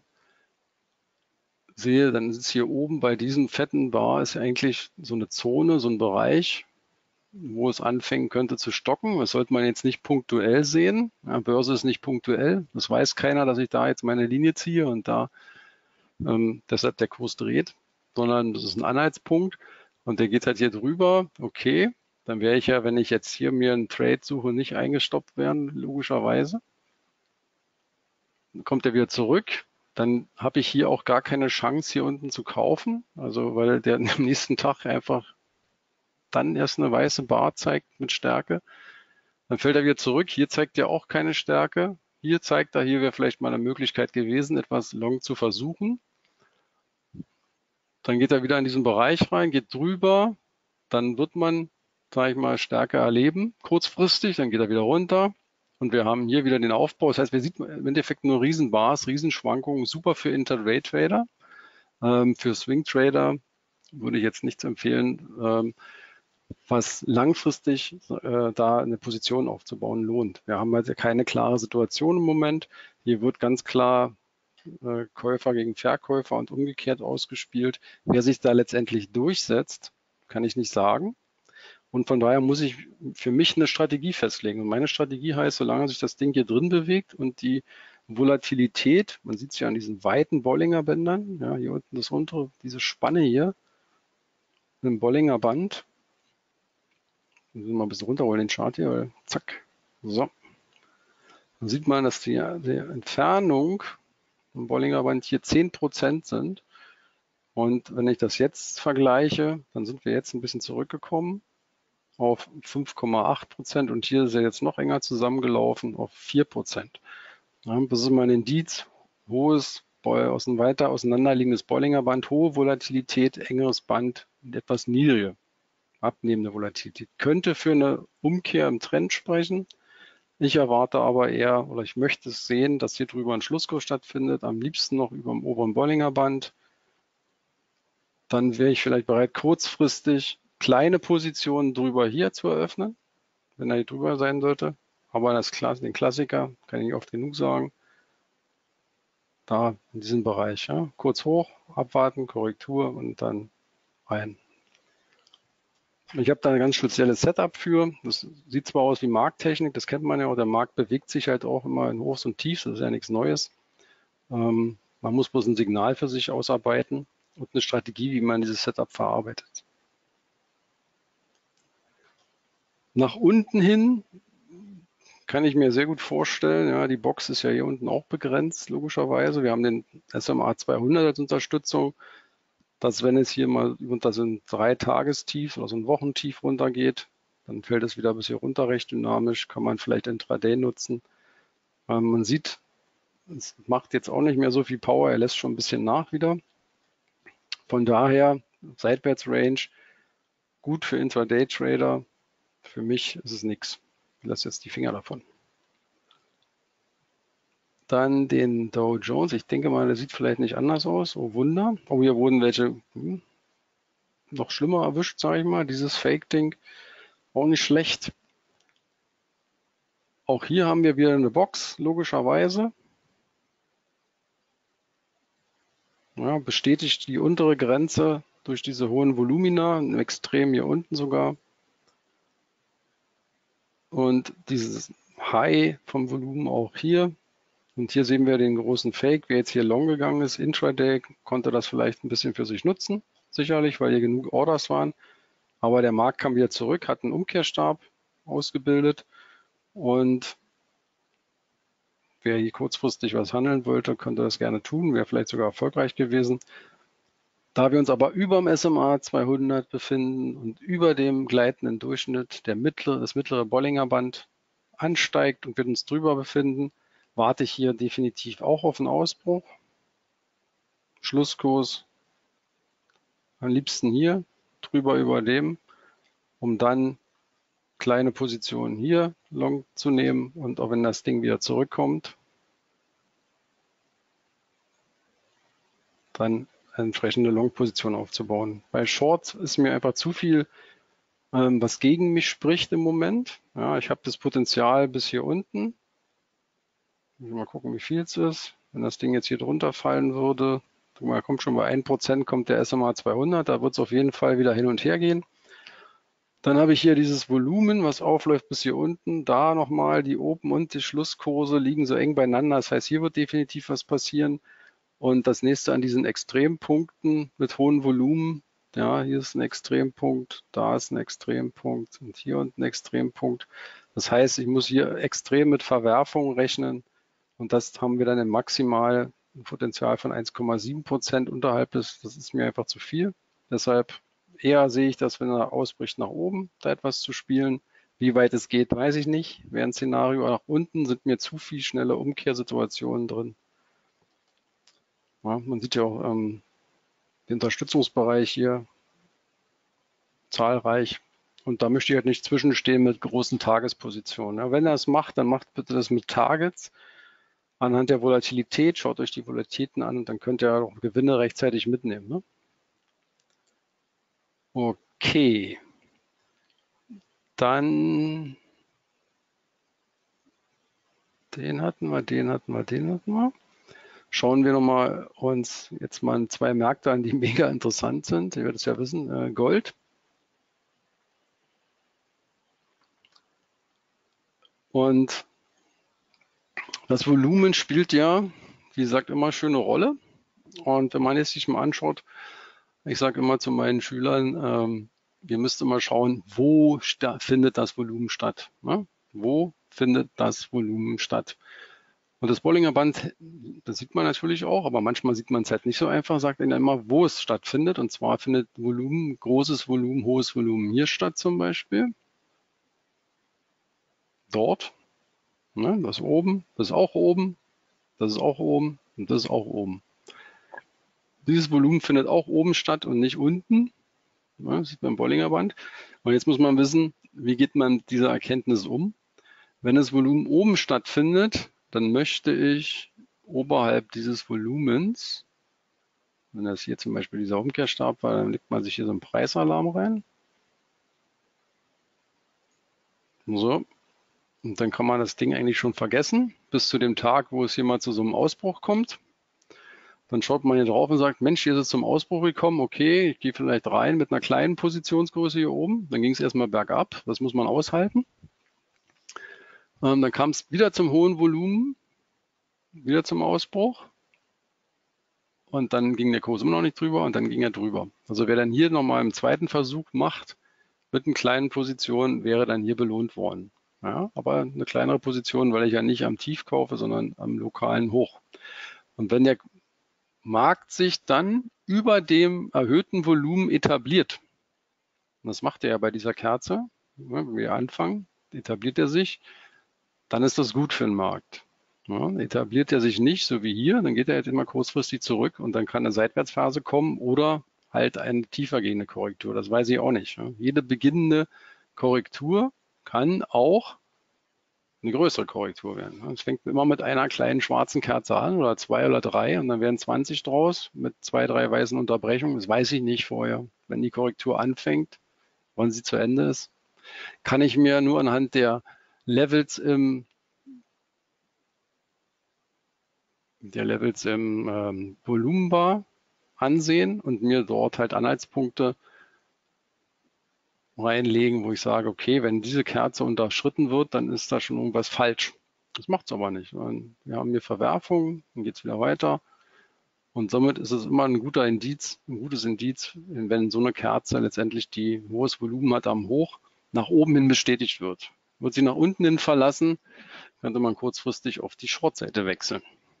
sehe, dann ist es hier oben bei diesem fetten Bar ist ja eigentlich so eine Zone, so ein Bereich, wo es anfangen könnte zu stocken. Das sollte man jetzt nicht punktuell sehen. Ja, Börse ist nicht punktuell. Das weiß keiner, dass ich da jetzt meine Linie ziehe und da deshalb der Kurs dreht, sondern das ist ein Anhaltspunkt und der geht halt hier drüber. Okay, dann wäre ich ja, wenn ich jetzt hier mir einen Trade suche, nicht eingestoppt werden, logischerweise. Dann kommt er wieder zurück. Dann habe ich hier auch gar keine Chance, hier unten zu kaufen. Also weil der am nächsten Tag einfach dann erst eine weiße Bar zeigt mit Stärke. Dann fällt er wieder zurück. Hier zeigt er auch keine Stärke. Hier zeigt er, hier wäre vielleicht mal eine Möglichkeit gewesen, etwas long zu versuchen. Dann geht er wieder in diesen Bereich rein, geht drüber. Dann wird man, sage ich mal, Stärke erleben, kurzfristig. Dann geht er wieder runter. Und wir haben hier wieder den Aufbau. Das heißt, wir sehen im Endeffekt nur Riesenbars, Riesenschwankungen. Super für Intraday-Trader. Für Swing-Trader würde ich jetzt nichts empfehlen, was langfristig da eine Position aufzubauen lohnt. Wir haben halt keine klare Situation im Moment. Hier wird ganz klar Käufer gegen Verkäufer und umgekehrt ausgespielt. Wer sich da letztendlich durchsetzt, kann ich nicht sagen. Und von daher muss ich für mich eine Strategie festlegen. Und meine Strategie heißt, solange sich das Ding hier drin bewegt und die Volatilität, man sieht es ja an diesen weiten Bollinger Bändern, ja, hier unten das untere, diese Spanne hier, ein Bollinger Band. Müssen wir mal ein bisschen runterholen, den Chart hier, weil zack, so. Dann sieht man, dass die Entfernung im Bollinger Band hier 10% sind. Und wenn ich das jetzt vergleiche, dann sind wir jetzt ein bisschen zurückgekommen auf 5,8% und hier ist er jetzt noch enger zusammengelaufen auf 4%. Ja, das ist mein Indiz, hohes, weiter auseinanderliegendes Bollinger Band, hohe Volatilität, engeres Band und etwas niedrige, abnehmende Volatilität. Könnte für eine Umkehr im Trend sprechen. Ich erwarte aber eher, oder ich möchte es sehen, dass hier drüber ein Schlusskurs stattfindet, am liebsten noch über dem oberen Bollinger Band. Dann wäre ich vielleicht bereit, kurzfristig kleine Positionen drüber hier zu eröffnen, wenn er hier drüber sein sollte. Aber den Klassiker kann ich nicht oft genug sagen. Da in diesem Bereich. Ja. Kurz hoch, abwarten, Korrektur und dann rein. Ich habe da ein ganz spezielles Setup für. Das sieht zwar aus wie Markttechnik, das kennt man ja auch. Der Markt bewegt sich halt auch immer in Hochs und Tiefs, das ist ja nichts Neues. Man muss bloß ein Signal für sich ausarbeiten und eine Strategie, wie man dieses Setup verarbeitet. Nach unten hin kann ich mir sehr gut vorstellen, ja, die Box ist ja hier unten auch begrenzt, logischerweise. Wir haben den SMA 200 als Unterstützung, dass wenn es hier mal unter so ein 3-Tagestief oder so ein Wochentief runtergeht, dann fällt es wieder bis hier runter recht dynamisch, kann man vielleicht Intraday nutzen. Man sieht, es macht jetzt auch nicht mehr so viel Power, er lässt schon ein bisschen nach wieder. Von daher, Seitwärts-Range, gut für Intraday-Trader. Für mich ist es nichts. Ich lasse jetzt die Finger davon. Dann den Dow Jones. Ich denke mal, der sieht vielleicht nicht anders aus. Oh Wunder. Oh, hier wurden welche noch schlimmer erwischt, sage ich mal. Dieses Fake-Ding. Auch nicht schlecht. Auch hier haben wir wieder eine Box, logischerweise. Ja, bestätigt die untere Grenze durch diese hohen Volumina, im Extrem hier unten sogar. Und dieses High vom Volumen auch hier. Und hier sehen wir den großen Fake. Wer jetzt hier long gegangen ist, Intraday, konnte das vielleicht ein bisschen für sich nutzen. Sicherlich, weil hier genug Orders waren. Aber der Markt kam wieder zurück, hat einen Umkehrstab ausgebildet. Und wer hier kurzfristig was handeln wollte, konnte das gerne tun. Wäre vielleicht sogar erfolgreich gewesen. Da wir uns aber über dem SMA 200 befinden und über dem gleitenden Durchschnitt das mittlere Bollinger Band ansteigt und wir uns drüber befinden, warte ich hier definitiv auch auf einen Ausbruch. Schlusskurs am liebsten hier, drüber über dem, um dann kleine Positionen hier long zu nehmen und auch wenn das Ding wieder zurückkommt, dann eine entsprechende Long-Position aufzubauen. Bei Short ist mir einfach zu viel, was gegen mich spricht im Moment. Ja, ich habe das Potenzial bis hier unten. Mal gucken, wie viel es ist. Wenn das Ding jetzt hier drunter fallen würde, mal, kommt schon bei 1%, kommt der SMA 200, da wird es auf jeden Fall wieder hin und her gehen. Dann habe ich hier dieses Volumen, was aufläuft bis hier unten. Da nochmal die Open- und die Schlusskurse liegen so eng beieinander. Das heißt, hier wird definitiv was passieren. Und das nächste an diesen Extrempunkten mit hohem Volumen, ja, hier ist ein Extrempunkt, da ist ein Extrempunkt und hier unten ein Extrempunkt. Das heißt, ich muss hier extrem mit Verwerfungen rechnen und das haben wir dann im maximal Potenzial von 1,7% unterhalb des, das ist mir einfach zu viel. Deshalb eher sehe ich das, wenn er ausbricht, nach oben, da etwas zu spielen. Wie weit es geht, weiß ich nicht. Wäre ein Szenario nach unten, sind mir zu viel schnelle Umkehrsituationen drin. Ja, man sieht ja auch den Unterstützungsbereich hier zahlreich. Und da möchte ich halt nicht zwischenstehen mit großen Tagespositionen. Ja, wenn er es macht, dann macht bitte das mit Targets. Anhand der Volatilität, schaut euch die Volatilitäten an und dann könnt ihr auch Gewinne rechtzeitig mitnehmen. Ne? Okay. Dann den hatten wir. Schauen wir nochmal uns jetzt mal zwei Märkte an, die mega interessant sind. Ihr werdet es ja wissen, Gold. Und das Volumen spielt ja, wie gesagt, immer schöne Rolle. Und wenn man es sich mal anschaut, ich sage immer zu meinen Schülern, ihr müsst immer schauen, wo findet das Volumen statt. Ne? Wo findet das Volumen statt? Und das Bollinger Band, das sieht man natürlich auch, aber manchmal sieht man es halt nicht so einfach, sagt ihnen immer, wo es stattfindet. Und zwar findet Volumen, großes Volumen, hohes Volumen hier statt zum Beispiel. Dort. Ne? Das oben, das ist auch oben, das ist auch oben und das ist auch oben. Dieses Volumen findet auch oben statt und nicht unten. Ja, das sieht man im Bollinger Band. Und jetzt muss man wissen, wie geht man mit dieser Erkenntnis um? Wenn das Volumen oben stattfindet, dann möchte ich oberhalb dieses Volumens, wenn das hier zum Beispiel dieser Umkehrstab war, dann legt man sich hier so einen Preisalarm rein. So. Und dann kann man das Ding eigentlich schon vergessen, bis zu dem Tag, wo es hier mal zu so einem Ausbruch kommt. Dann schaut man hier drauf und sagt, Mensch, hier ist es zum Ausbruch gekommen, okay, ich gehe vielleicht rein mit einer kleinen Positionsgröße hier oben. Dann ging es erstmal bergab, das muss man aushalten. Dann kam es wieder zum hohen Volumen, wieder zum Ausbruch. Und dann ging der Kurs immer noch nicht drüber und dann ging er drüber. Also wer dann hier nochmal im zweiten Versuch macht, mit einer kleinen Position, wäre dann hier belohnt worden. Ja, aber eine kleinere Position, weil ich ja nicht am Tief kaufe, sondern am lokalen Hoch. Und wenn der Markt sich dann über dem erhöhten Volumen etabliert, und das macht er ja bei dieser Kerze, wenn wir anfangen, etabliert er sich, dann ist das gut für den Markt. Ja, etabliert er sich nicht, so wie hier, dann geht er jetzt immer kurzfristig zurück und dann kann eine Seitwärtsphase kommen oder halt eine tiefer gehende Korrektur. Das weiß ich auch nicht. Ja. Jede beginnende Korrektur kann auch eine größere Korrektur werden. Es fängt immer mit einer kleinen schwarzen Kerze an oder 2 oder 3 und dann werden 20 draus mit 2, 3 weißen Unterbrechungen. Das weiß ich nicht vorher. Wenn die Korrektur anfängt, wann sie zu Ende ist, kann ich mir nur anhand der Levels im Volumenbar ansehen und mir dort halt Anhaltspunkte reinlegen, wo ich sage, okay, wenn diese Kerze unterschritten wird, dann ist da schon irgendwas falsch. Das macht es aber nicht. Wir haben hier Verwerfungen, dann geht es wieder weiter. Und somit ist es immer ein guter Indiz, ein gutes Indiz, wenn so eine Kerze letztendlich, die hohes Volumen hat am Hoch, nach oben hin bestätigt wird. Wird sie nach unten hin verlassen, könnte man kurzfristig auf die Short-Seite wechseln.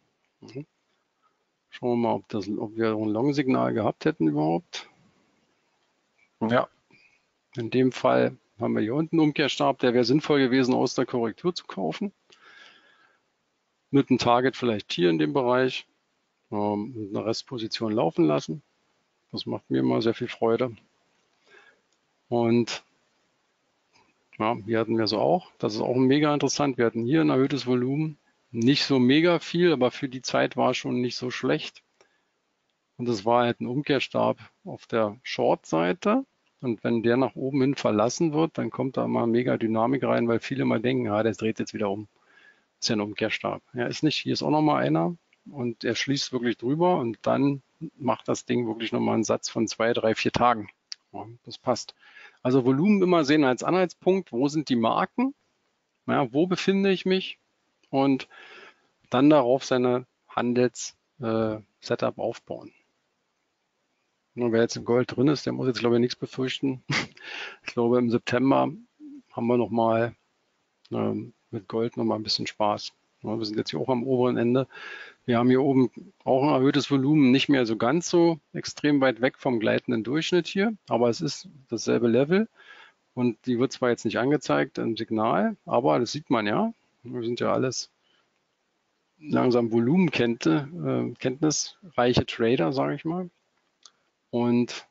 Schauen wir mal, ob wir ein Long-Signal gehabt hätten überhaupt. Ja, in dem Fall haben wir hier unten einen Umkehrstab, der wäre sinnvoll gewesen, aus der Korrektur zu kaufen. Mit einem Target vielleicht hier in dem Bereich, mit einer Restposition laufen lassen. Das macht mir immer sehr viel Freude. Und ja, hier hatten wir es auch. Das ist auch mega interessant. Wir hatten hier ein erhöhtes Volumen. Nicht so mega viel, aber für die Zeit war es schon nicht so schlecht. Und es war halt ein Umkehrstab auf der Short-Seite. Und wenn der nach oben hin verlassen wird, dann kommt da mal mega Dynamik rein, weil viele mal denken, ja, der dreht jetzt wieder um. Ist ja ein Umkehrstab. Ja, ist nicht. Hier ist auch nochmal einer. Und er schließt wirklich drüber und dann macht das Ding wirklich nochmal einen Satz von 2, 3, 4 Tagen. Ja, das passt. Also Volumen immer sehen als Anhaltspunkt. Wo sind die Marken? Ja, wo befinde ich mich? Und dann darauf seine Handels-Setup aufbauen. Und wer jetzt im Gold drin ist, der muss jetzt, glaube ich, nichts befürchten. Ich glaube, im September haben wir nochmal mit Gold nochmal ein bisschen Spaß. Ja, wir sind jetzt hier auch am oberen Ende. Wir haben hier oben auch ein erhöhtes Volumen, nicht mehr so ganz so extrem weit weg vom gleitenden Durchschnitt hier, aber es ist dasselbe Level und die wird zwar jetzt nicht angezeigt im Signal, aber das sieht man ja. Wir sind ja alles langsam kenntnisreiche Trader, sage ich mal. Und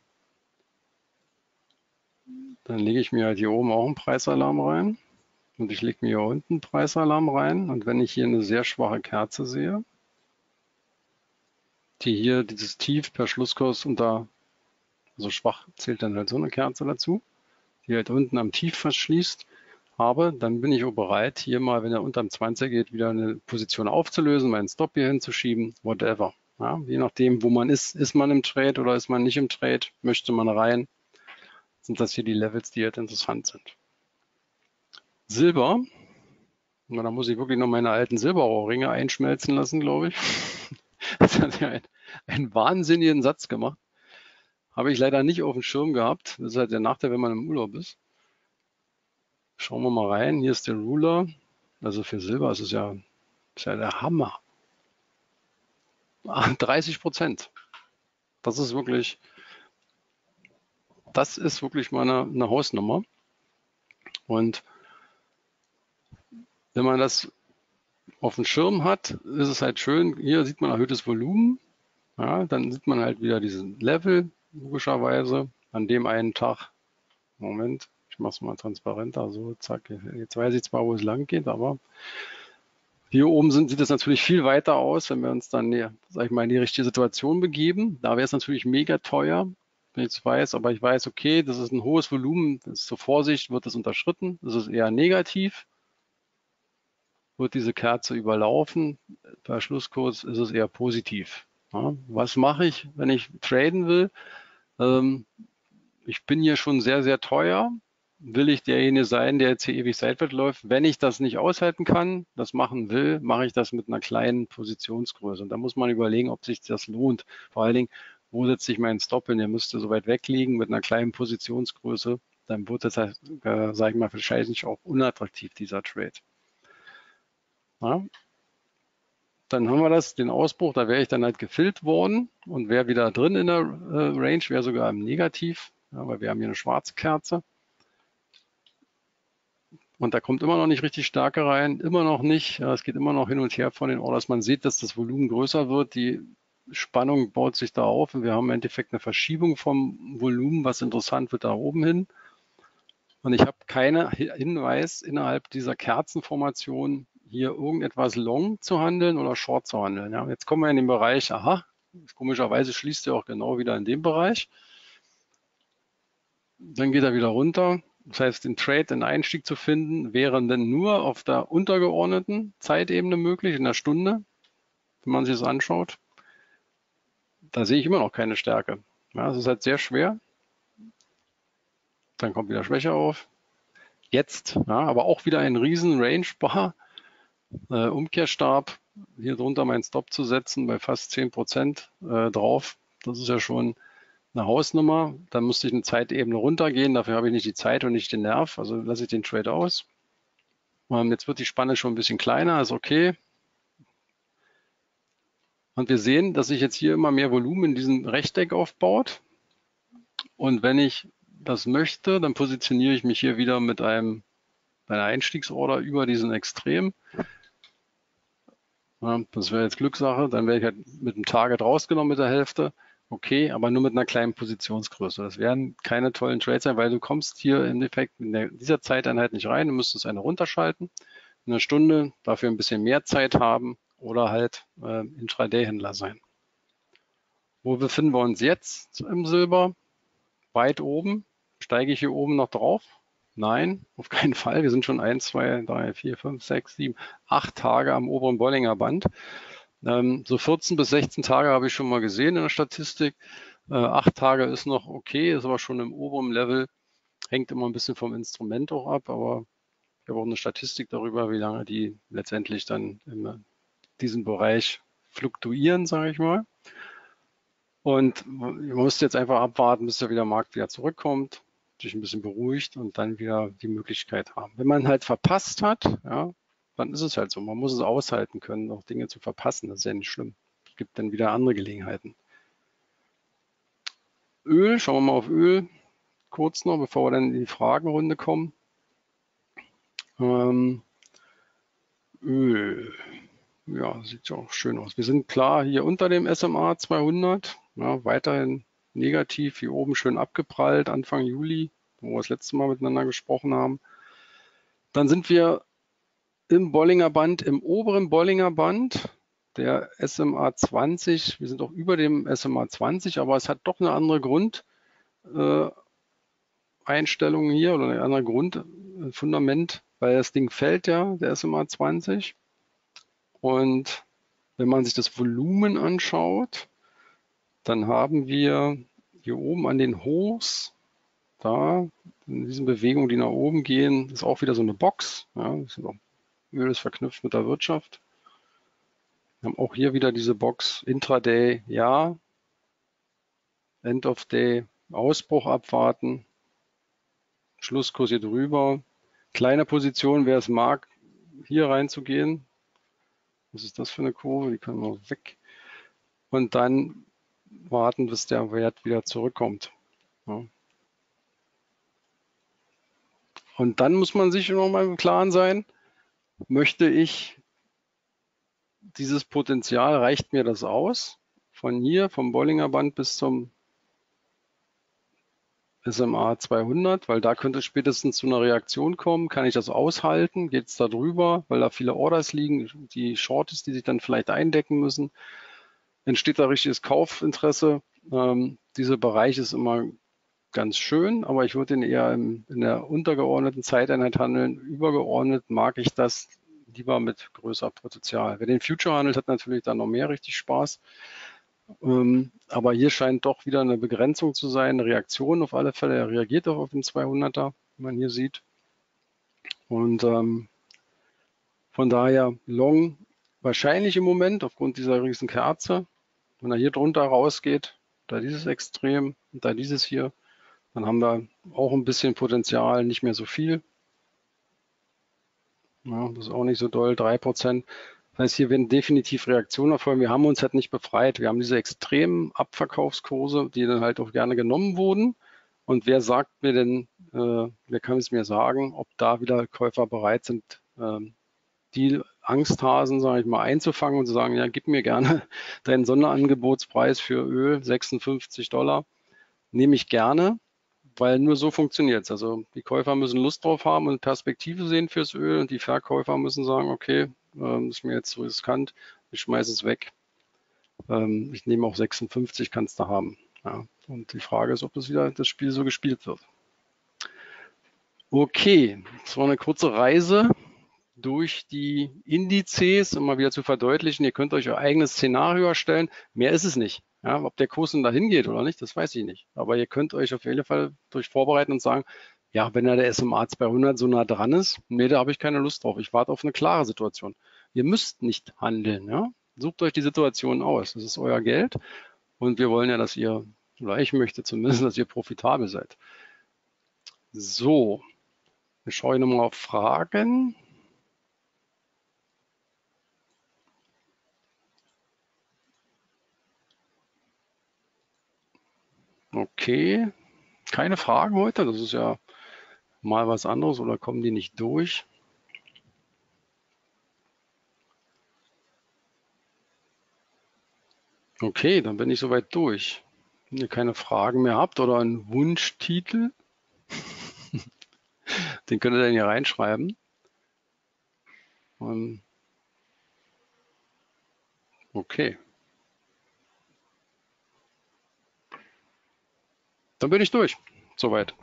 dann lege ich mir halt hier oben auch einen Preisalarm rein und ich lege mir hier unten einen Preisalarm rein und wenn ich hier eine sehr schwache Kerze sehe, die hier dieses Tief per Schlusskurs also schwach zählt dann halt so eine Kerze dazu, die halt unten am Tief verschließt, habe, dann bin ich auch bereit, hier mal, wenn er unterm 20er geht, wieder eine Position aufzulösen, meinen Stop hier hinzuschieben, whatever. Ja, je nachdem, wo man ist. Ist man im Trade oder ist man nicht im Trade? Möchte man rein? Sind das hier die Levels, die halt interessant sind. Silber, na, da muss ich wirklich noch meine alten Silberrohrringe einschmelzen lassen, glaube ich. Das hat ja einen wahnsinnigen Satz gemacht. Habe ich leider nicht auf dem Schirm gehabt. Das ist halt der Nachteil, wenn man im Urlaub ist. Schauen wir mal rein. Hier ist der Ruler. Also für Silber ist ja der Hammer. 30%. Das ist wirklich mal eine Hausnummer. Und wenn man das auf dem Schirm hat, ist es halt schön. Hier sieht man erhöhtes Volumen. Ja, dann sieht man halt wieder diesen Level, logischerweise. An dem einen Tag, Moment, ich mache es mal transparenter, so, zack, jetzt weiß ich zwar, wo es lang geht, aber hier oben sieht es natürlich viel weiter aus, wenn wir uns dann, sag ich mal, in die richtige Situation begeben. Da wäre es natürlich mega teuer, wenn ich es weiß, aber ich weiß, okay, das ist ein hohes Volumen, das ist zur Vorsicht, wird es unterschritten, das ist eher negativ, wird diese Kerze überlaufen, bei Schlusskurs ist es eher positiv. Ja, was mache ich, wenn ich traden will? Ich bin hier schon sehr, sehr teuer. Will ich derjenige sein, der jetzt hier ewig seitwärts läuft? Wenn ich das nicht aushalten kann, das machen will, mache ich das mit einer kleinen Positionsgröße. Und da muss man überlegen, ob sich das lohnt. Vor allen Dingen, wo setze ich meinen Stop hin? Der müsste so weit weg liegen mit einer kleinen Positionsgröße. Dann wird das, sage ich mal, wahrscheinlich auch unattraktiv, dieser Trade. Ja? Dann haben wir den Ausbruch, da wäre ich dann halt gefüllt worden und wäre wieder drin in der Range, wäre sogar im Negativ, ja, weil wir haben hier eine schwarze Kerze. Und da kommt immer noch nicht richtig Stärke rein, immer noch nicht. Ja, es geht immer noch hin und her von den Orders. Man sieht, dass das Volumen größer wird. Die Spannung baut sich da auf und wir haben im Endeffekt eine Verschiebung vom Volumen, was interessant wird da oben hin. Und ich habe keinen Hinweis innerhalb dieser Kerzenformation hier irgendetwas long zu handeln oder short zu handeln. Ja, jetzt kommen wir in den Bereich, aha, komischerweise schließt er auch genau wieder in dem Bereich. Dann geht er wieder runter. Das heißt, den Trade, den Einstieg zu finden, wäre dann nur auf der untergeordneten Zeitebene möglich, in der Stunde, wenn man sich das anschaut. Da sehe ich immer noch keine Stärke. Ja, es ist halt sehr schwer. Dann kommt wieder Schwäche auf. Jetzt, ja, aber auch wieder ein riesen Range-Bar, Umkehrstab, hier drunter meinen Stop zu setzen, bei fast 10% drauf. Das ist ja schon eine Hausnummer. Dann musste ich eine Zeitebene runtergehen. Dafür habe ich nicht die Zeit und nicht den Nerv. Also lasse ich den Trade aus. Jetzt wird die Spanne schon ein bisschen kleiner, ist okay. Und wir sehen, dass sich jetzt hier immer mehr Volumen in diesem Rechteck aufbaut. Und wenn ich das möchte, dann positioniere ich mich hier wieder mit einer Einstiegsorder über diesen Extrem. Ja, das wäre jetzt Glückssache. Dann wäre ich halt mit dem Target rausgenommen mit der Hälfte. Okay, aber nur mit einer kleinen Positionsgröße. Das werden keine tollen Trades sein, weil du kommst hier im Endeffekt in dieser Zeiteinheit nicht rein. Du müsstest eine runterschalten, eine Stunde, dafür ein bisschen mehr Zeit haben oder halt Intraday-Händler sein. Wo befinden wir uns jetzt im Silber? Weit oben. Steige ich hier oben noch drauf? Nein, auf keinen Fall. Wir sind schon 1, 2, 3, 4, 5, 6, 7, 8 Tage am oberen Bollinger Band. So 14 bis 16 Tage habe ich schon mal gesehen in der Statistik. 8 Tage ist noch okay, ist aber schon im oberen Level. Hängt immer ein bisschen vom Instrument auch ab, aber ich habe auch eine Statistik darüber, wie lange die letztendlich dann in diesem Bereich fluktuieren, sage ich mal. Und man muss jetzt einfach abwarten, bis der Markt wieder zurückkommt, sich ein bisschen beruhigt und dann wieder die Möglichkeit haben. Wenn man halt verpasst hat, ja, dann ist es halt so. Man muss es aushalten können, auch Dinge zu verpassen. Das ist ja nicht schlimm. Es gibt dann wieder andere Gelegenheiten. Öl, schauen wir mal auf Öl kurz noch, bevor wir dann in die Fragenrunde kommen. Öl, ja, sieht ja auch schön aus. Wir sind klar hier unter dem SMA 200, ja, weiterhin negativ, hier oben schön abgeprallt, Anfang Juli, wo wir das letzte Mal miteinander gesprochen haben. Dann sind wir im Bollinger Band, im oberen Bollinger Band, der SMA 20. Wir sind auch über dem SMA 20, aber es hat doch eine andere Grundeinstellung hier oder ein anderes Grundfundament, weil das Ding fällt ja, der SMA 20. Und wenn man sich das Volumen anschaut, dann haben wir hier oben an den Hochs, da in diesen Bewegungen, die nach oben gehen, ist auch wieder so eine Box. Ja, Öl ist verknüpft mit der Wirtschaft. Wir haben auch hier wieder diese Box, Intraday, ja, End of Day, Ausbruch abwarten, Schlusskurs hier drüber. Kleine Position, wer es mag, hier reinzugehen. Was ist das für eine Kurve? Die können wir weg. Und dann warten, bis der Wert wieder zurückkommt. Ja. Und dann muss man sich noch mal im Klaren sein, möchte ich dieses Potenzial, reicht mir das aus? Von hier, vom Bollinger Band bis zum SMA 200, weil da könnte es spätestens zu einer Reaktion kommen. Kann ich das aushalten? Geht es da drüber, weil da viele Orders liegen, die Shorties, die sich dann vielleicht eindecken müssen? Entsteht da richtiges Kaufinteresse? Dieser Bereich ist immer ganz schön, aber ich würde ihn eher in der untergeordneten Zeiteinheit handeln. Übergeordnet mag ich das lieber mit größerem Potenzial. Wer den Future handelt, hat natürlich dann noch mehr richtig Spaß. Aber hier scheint doch wieder eine Begrenzung zu sein, eine Reaktion auf alle Fälle. Er reagiert auch auf den 200er, wie man hier sieht. Und von daher Long wahrscheinlich im Moment aufgrund dieser riesen Kerze. Wenn er hier drunter rausgeht, da dieses Extrem und da dieses hier, dann haben wir auch ein bisschen Potenzial, nicht mehr so viel. Ja, das ist auch nicht so doll, 3%. Das heißt, hier werden definitiv Reaktionen erfolgen. Wir haben uns halt nicht befreit. Wir haben diese extremen Abverkaufskurse, die dann halt auch gerne genommen wurden. Und wer sagt mir denn, wer kann es mir sagen, ob da wieder Käufer bereit sind, die Angsthasen, sage ich mal, einzufangen und zu sagen, ja, gib mir gerne deinen Sonderangebotspreis für Öl, $56. Nehme ich gerne, weil nur so funktioniert es. Also die Käufer müssen Lust drauf haben und Perspektive sehen fürs Öl und die Verkäufer müssen sagen, okay, ist mir jetzt so riskant, ich schmeiße es weg. Ich nehme auch 56, kannst du haben. Ja. Und die Frage ist, ob das Spiel so gespielt wird. Okay, das war eine kurze Reise durch die Indizes, um mal wieder zu verdeutlichen, ihr könnt euch euer eigenes Szenario erstellen. Mehr ist es nicht. Ja, ob der Kurs nun dahin geht oder nicht, das weiß ich nicht. Aber ihr könnt euch auf jeden Fall durch vorbereiten und sagen, ja, wenn da der SMA 200 so nah dran ist, nee, da habe ich keine Lust drauf. Ich warte auf eine klare Situation. Ihr müsst nicht handeln. Ja? Sucht euch die Situation aus. Das ist euer Geld. Und wir wollen ja, dass ihr, oder ich möchte zumindest, dass ihr profitabel seid. So, jetzt schaue ich nochmal auf Fragen. Okay, keine Fragen heute. Das ist ja mal was anderes oder kommen die nicht durch? Okay, dann bin ich soweit durch. Wenn ihr keine Fragen mehr habt oder einen Wunschtitel, den könnt ihr dann hier reinschreiben. Okay. Dann bin ich durch. Soweit.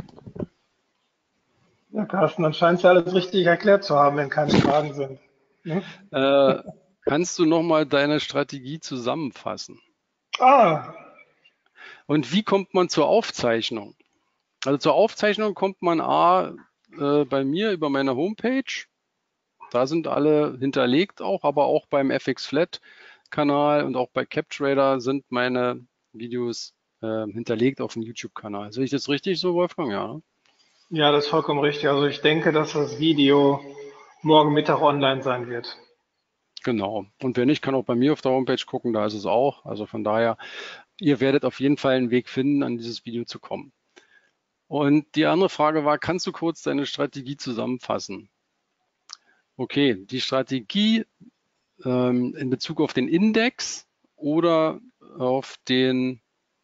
Ja, Carsten, dann scheint es ja alles richtig erklärt zu haben, wenn keine Fragen sind. Ne? Kannst du nochmal deine Strategie zusammenfassen? Ah, Und wie kommt man zur Aufzeichnung? Also zur Aufzeichnung kommt man bei mir über meine Homepage. Da sind alle hinterlegt auch, aber auch beim FX Flat Kanal und auch bei CapTrader sind meine Videos hinterlegt auf dem YouTube-Kanal. Sehe ich das richtig so, Wolfgang? Ja. Ne? ja, das ist vollkommen richtig. Also ich denke, dass das Video morgen Mittag online sein wird. Genau. Und wer nicht, kann auch bei mir auf der Homepage gucken, da ist es auch. Also von daher, ihr werdet auf jeden Fall einen Weg finden, an dieses Video zu kommen. Und die andere Frage war, kannst du kurz deine Strategie zusammenfassen? Okay, die Strategie in Bezug auf den Index oder auf die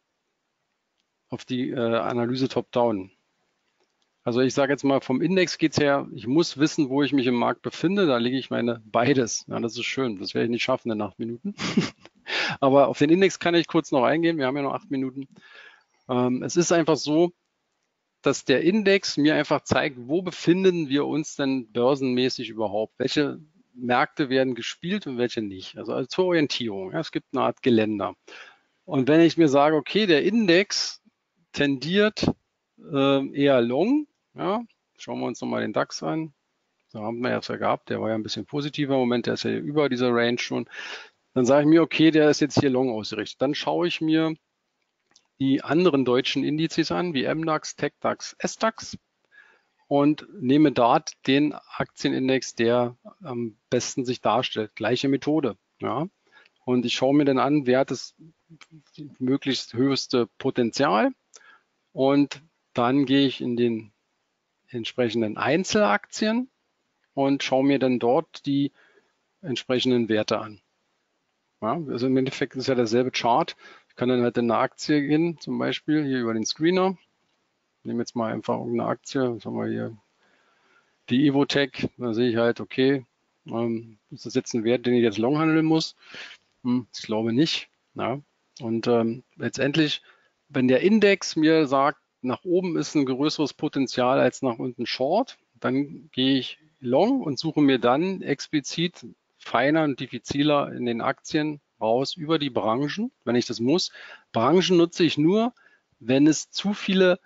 Analyse Top-Down. Also ich sage jetzt mal, vom Index geht es her, ich muss wissen, wo ich mich im Markt befinde, da lege ich meine beides. Ja, das ist schön, das werde ich nicht schaffen in 8 Minuten. Aber auf den Index kann ich kurz noch eingehen, wir haben ja noch 8 Minuten. Es ist einfach so, dass der Index mir einfach zeigt, wo befinden wir uns denn börsenmäßig überhaupt? Welche Märkte werden gespielt und welche nicht? Also zur Orientierung. Ja, es gibt eine Art Geländer. Und wenn ich mir sage, okay, der Index tendiert eher long, ja, schauen wir uns nochmal den DAX an. Da haben wir ja gehabt, der war ja ein bisschen positiver im Moment, der ist ja über dieser Range schon. Dann sage ich mir, okay, der ist jetzt hier long ausgerichtet. Dann schaue ich mir die anderen deutschen Indizes an, wie MDAX, TechDAX, SDAX und nehme dort den Aktienindex, der am besten sich darstellt. Gleiche Methode. Ja. Und ich schaue mir dann an, wer hat das möglichst höchste Potenzial und dann gehe ich in den entsprechenden Einzelaktien und schaue mir dann dort die entsprechenden Werte an. Ja, also im Endeffekt ist ja derselbe Chart. Ich kann dann halt in eine Aktie gehen, zum Beispiel hier über den Screener. Ich nehme jetzt mal einfach irgendeine Aktie, was haben wir hier? Die Evotech, da sehe ich halt, okay, ist das jetzt ein Wert, den ich jetzt long handeln muss? Ich glaube nicht. Ja. Und letztendlich, wenn der Index mir sagt, nach oben ist ein größeres Potenzial als nach unten short, dann gehe ich long und suche mir dann explizit feiner und diffiziler in den Aktien raus über die Branchen, wenn ich das muss. Branchen nutze ich nur, wenn es zu viele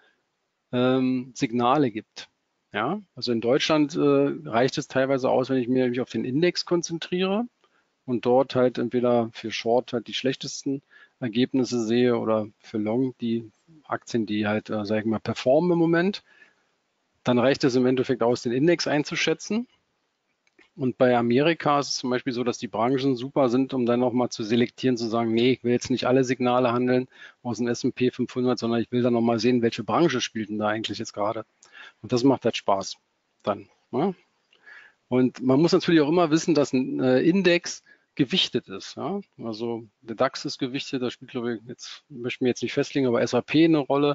Signale gibt. Ja, also in Deutschland reicht es teilweise aus, wenn ich mich auf den Index konzentriere und dort halt entweder für Short halt die schlechtesten Ergebnisse sehe oder für Long die Aktien, die halt, sage ich mal, performen im Moment. Dann reicht es im Endeffekt aus, den Index einzuschätzen. Und bei Amerika ist es zum Beispiel so, dass die Branchen super sind, um dann nochmal zu selektieren, zu sagen, nee, ich will jetzt nicht alle Signale handeln aus dem S&P 500, sondern ich will dann nochmal sehen, welche Branche spielt denn da eigentlich jetzt gerade. Und das macht halt Spaß dann. Ja? Und man muss natürlich auch immer wissen, dass ein Index gewichtet ist. Ja? Also der DAX ist gewichtet, da spielt, glaube ich, jetzt möchte ich mir jetzt nicht festlegen, aber SAP eine Rolle,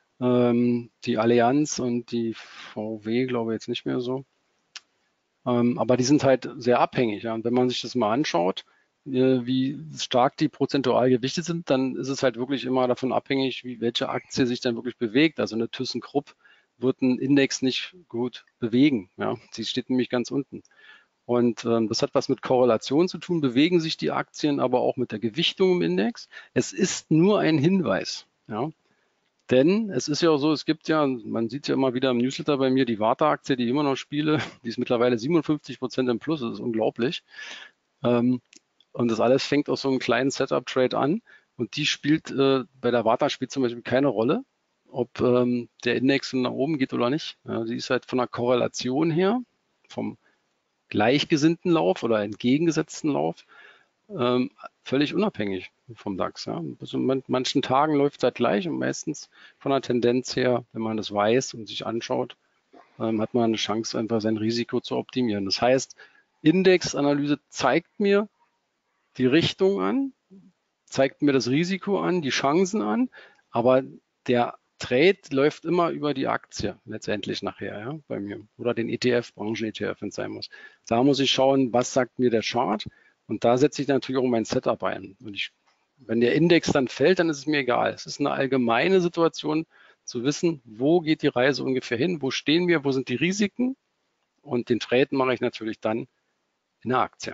die Allianz und die VW, glaube ich, jetzt nicht mehr so. Aber die sind halt sehr abhängig. Ja? Und wenn man sich das mal anschaut, wie stark die prozentual gewichtet sind, dann ist es halt wirklich immer davon abhängig, welche Aktie sich dann wirklich bewegt. Also eine ThyssenKrupp wird ein Index nicht gut bewegen. Ja? Sie steht nämlich ganz unten. Und das hat was mit Korrelation zu tun, bewegen sich die Aktien aber auch mit der Gewichtung im Index. Es ist nur ein Hinweis. Ja? Denn es ist ja auch so, es gibt ja, man sieht ja immer wieder im Newsletter bei mir, die Warta-Aktie, die ich immer noch spiele, die ist mittlerweile 57% im Plus, das ist unglaublich. Und das alles fängt aus so einem kleinen Setup-Trade an. Und die spielt, bei der Warta spielt zum Beispiel keine Rolle, ob der Index nach oben geht oder nicht. Ja, die ist halt von der Korrelation her, vom gleichgesinnten Lauf oder entgegengesetzten Lauf, völlig unabhängig vom DAX. Ja. Also an manchen Tagen läuft es halt gleich und meistens von der Tendenz her, wenn man das weiß und sich anschaut, hat man eine Chance, einfach sein Risiko zu optimieren. Das heißt, Indexanalyse zeigt mir die Richtung an, zeigt mir das Risiko an, die Chancen an, aber der Trade läuft immer über die Aktie letztendlich nachher, ja, bei mir. Oder den ETF, Branchen-ETF, wenn es sein muss. Da muss ich schauen, was sagt mir der Chart, und da setze ich natürlich auch mein Setup ein. Und wenn der Index dann fällt, dann ist es mir egal. Es ist eine allgemeine Situation, zu wissen, wo geht die Reise ungefähr hin, wo stehen wir, wo sind die Risiken, und den Trade mache ich natürlich dann in der Aktie.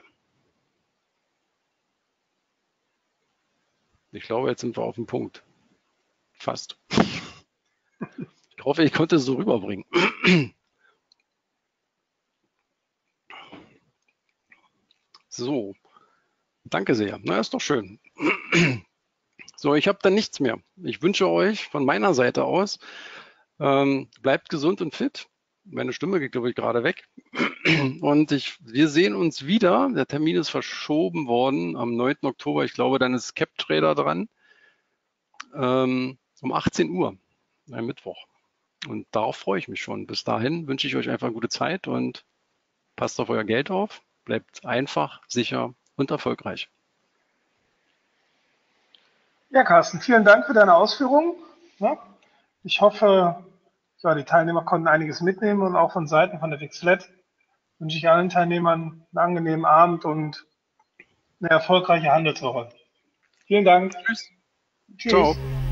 Ich glaube, jetzt sind wir auf dem Punkt. Fast. Ich hoffe, ich konnte es so rüberbringen. So, danke sehr. Na, ist doch schön. So, ich habe dann nichts mehr. Ich wünsche euch von meiner Seite aus, bleibt gesund und fit. Meine Stimme geht, glaube ich, gerade weg. Und wir sehen uns wieder. Der Termin ist verschoben worden am 9. Oktober. Ich glaube, dann ist CapTrader dran. Um 18 Uhr, am Mittwoch. Und darauf freue ich mich schon. Bis dahin wünsche ich euch einfach eine gute Zeit und passt auf euer Geld auf. Bleibt einfach, sicher und erfolgreich. Ja, Carsten, vielen Dank für deine Ausführungen. Ja, ich hoffe, ja, die Teilnehmer konnten einiges mitnehmen, und auch von Seiten von der FixFlat wünsche ich allen Teilnehmern einen angenehmen Abend und eine erfolgreiche Handelswoche. Vielen Dank. Tschüss. Tschüss. Ciao.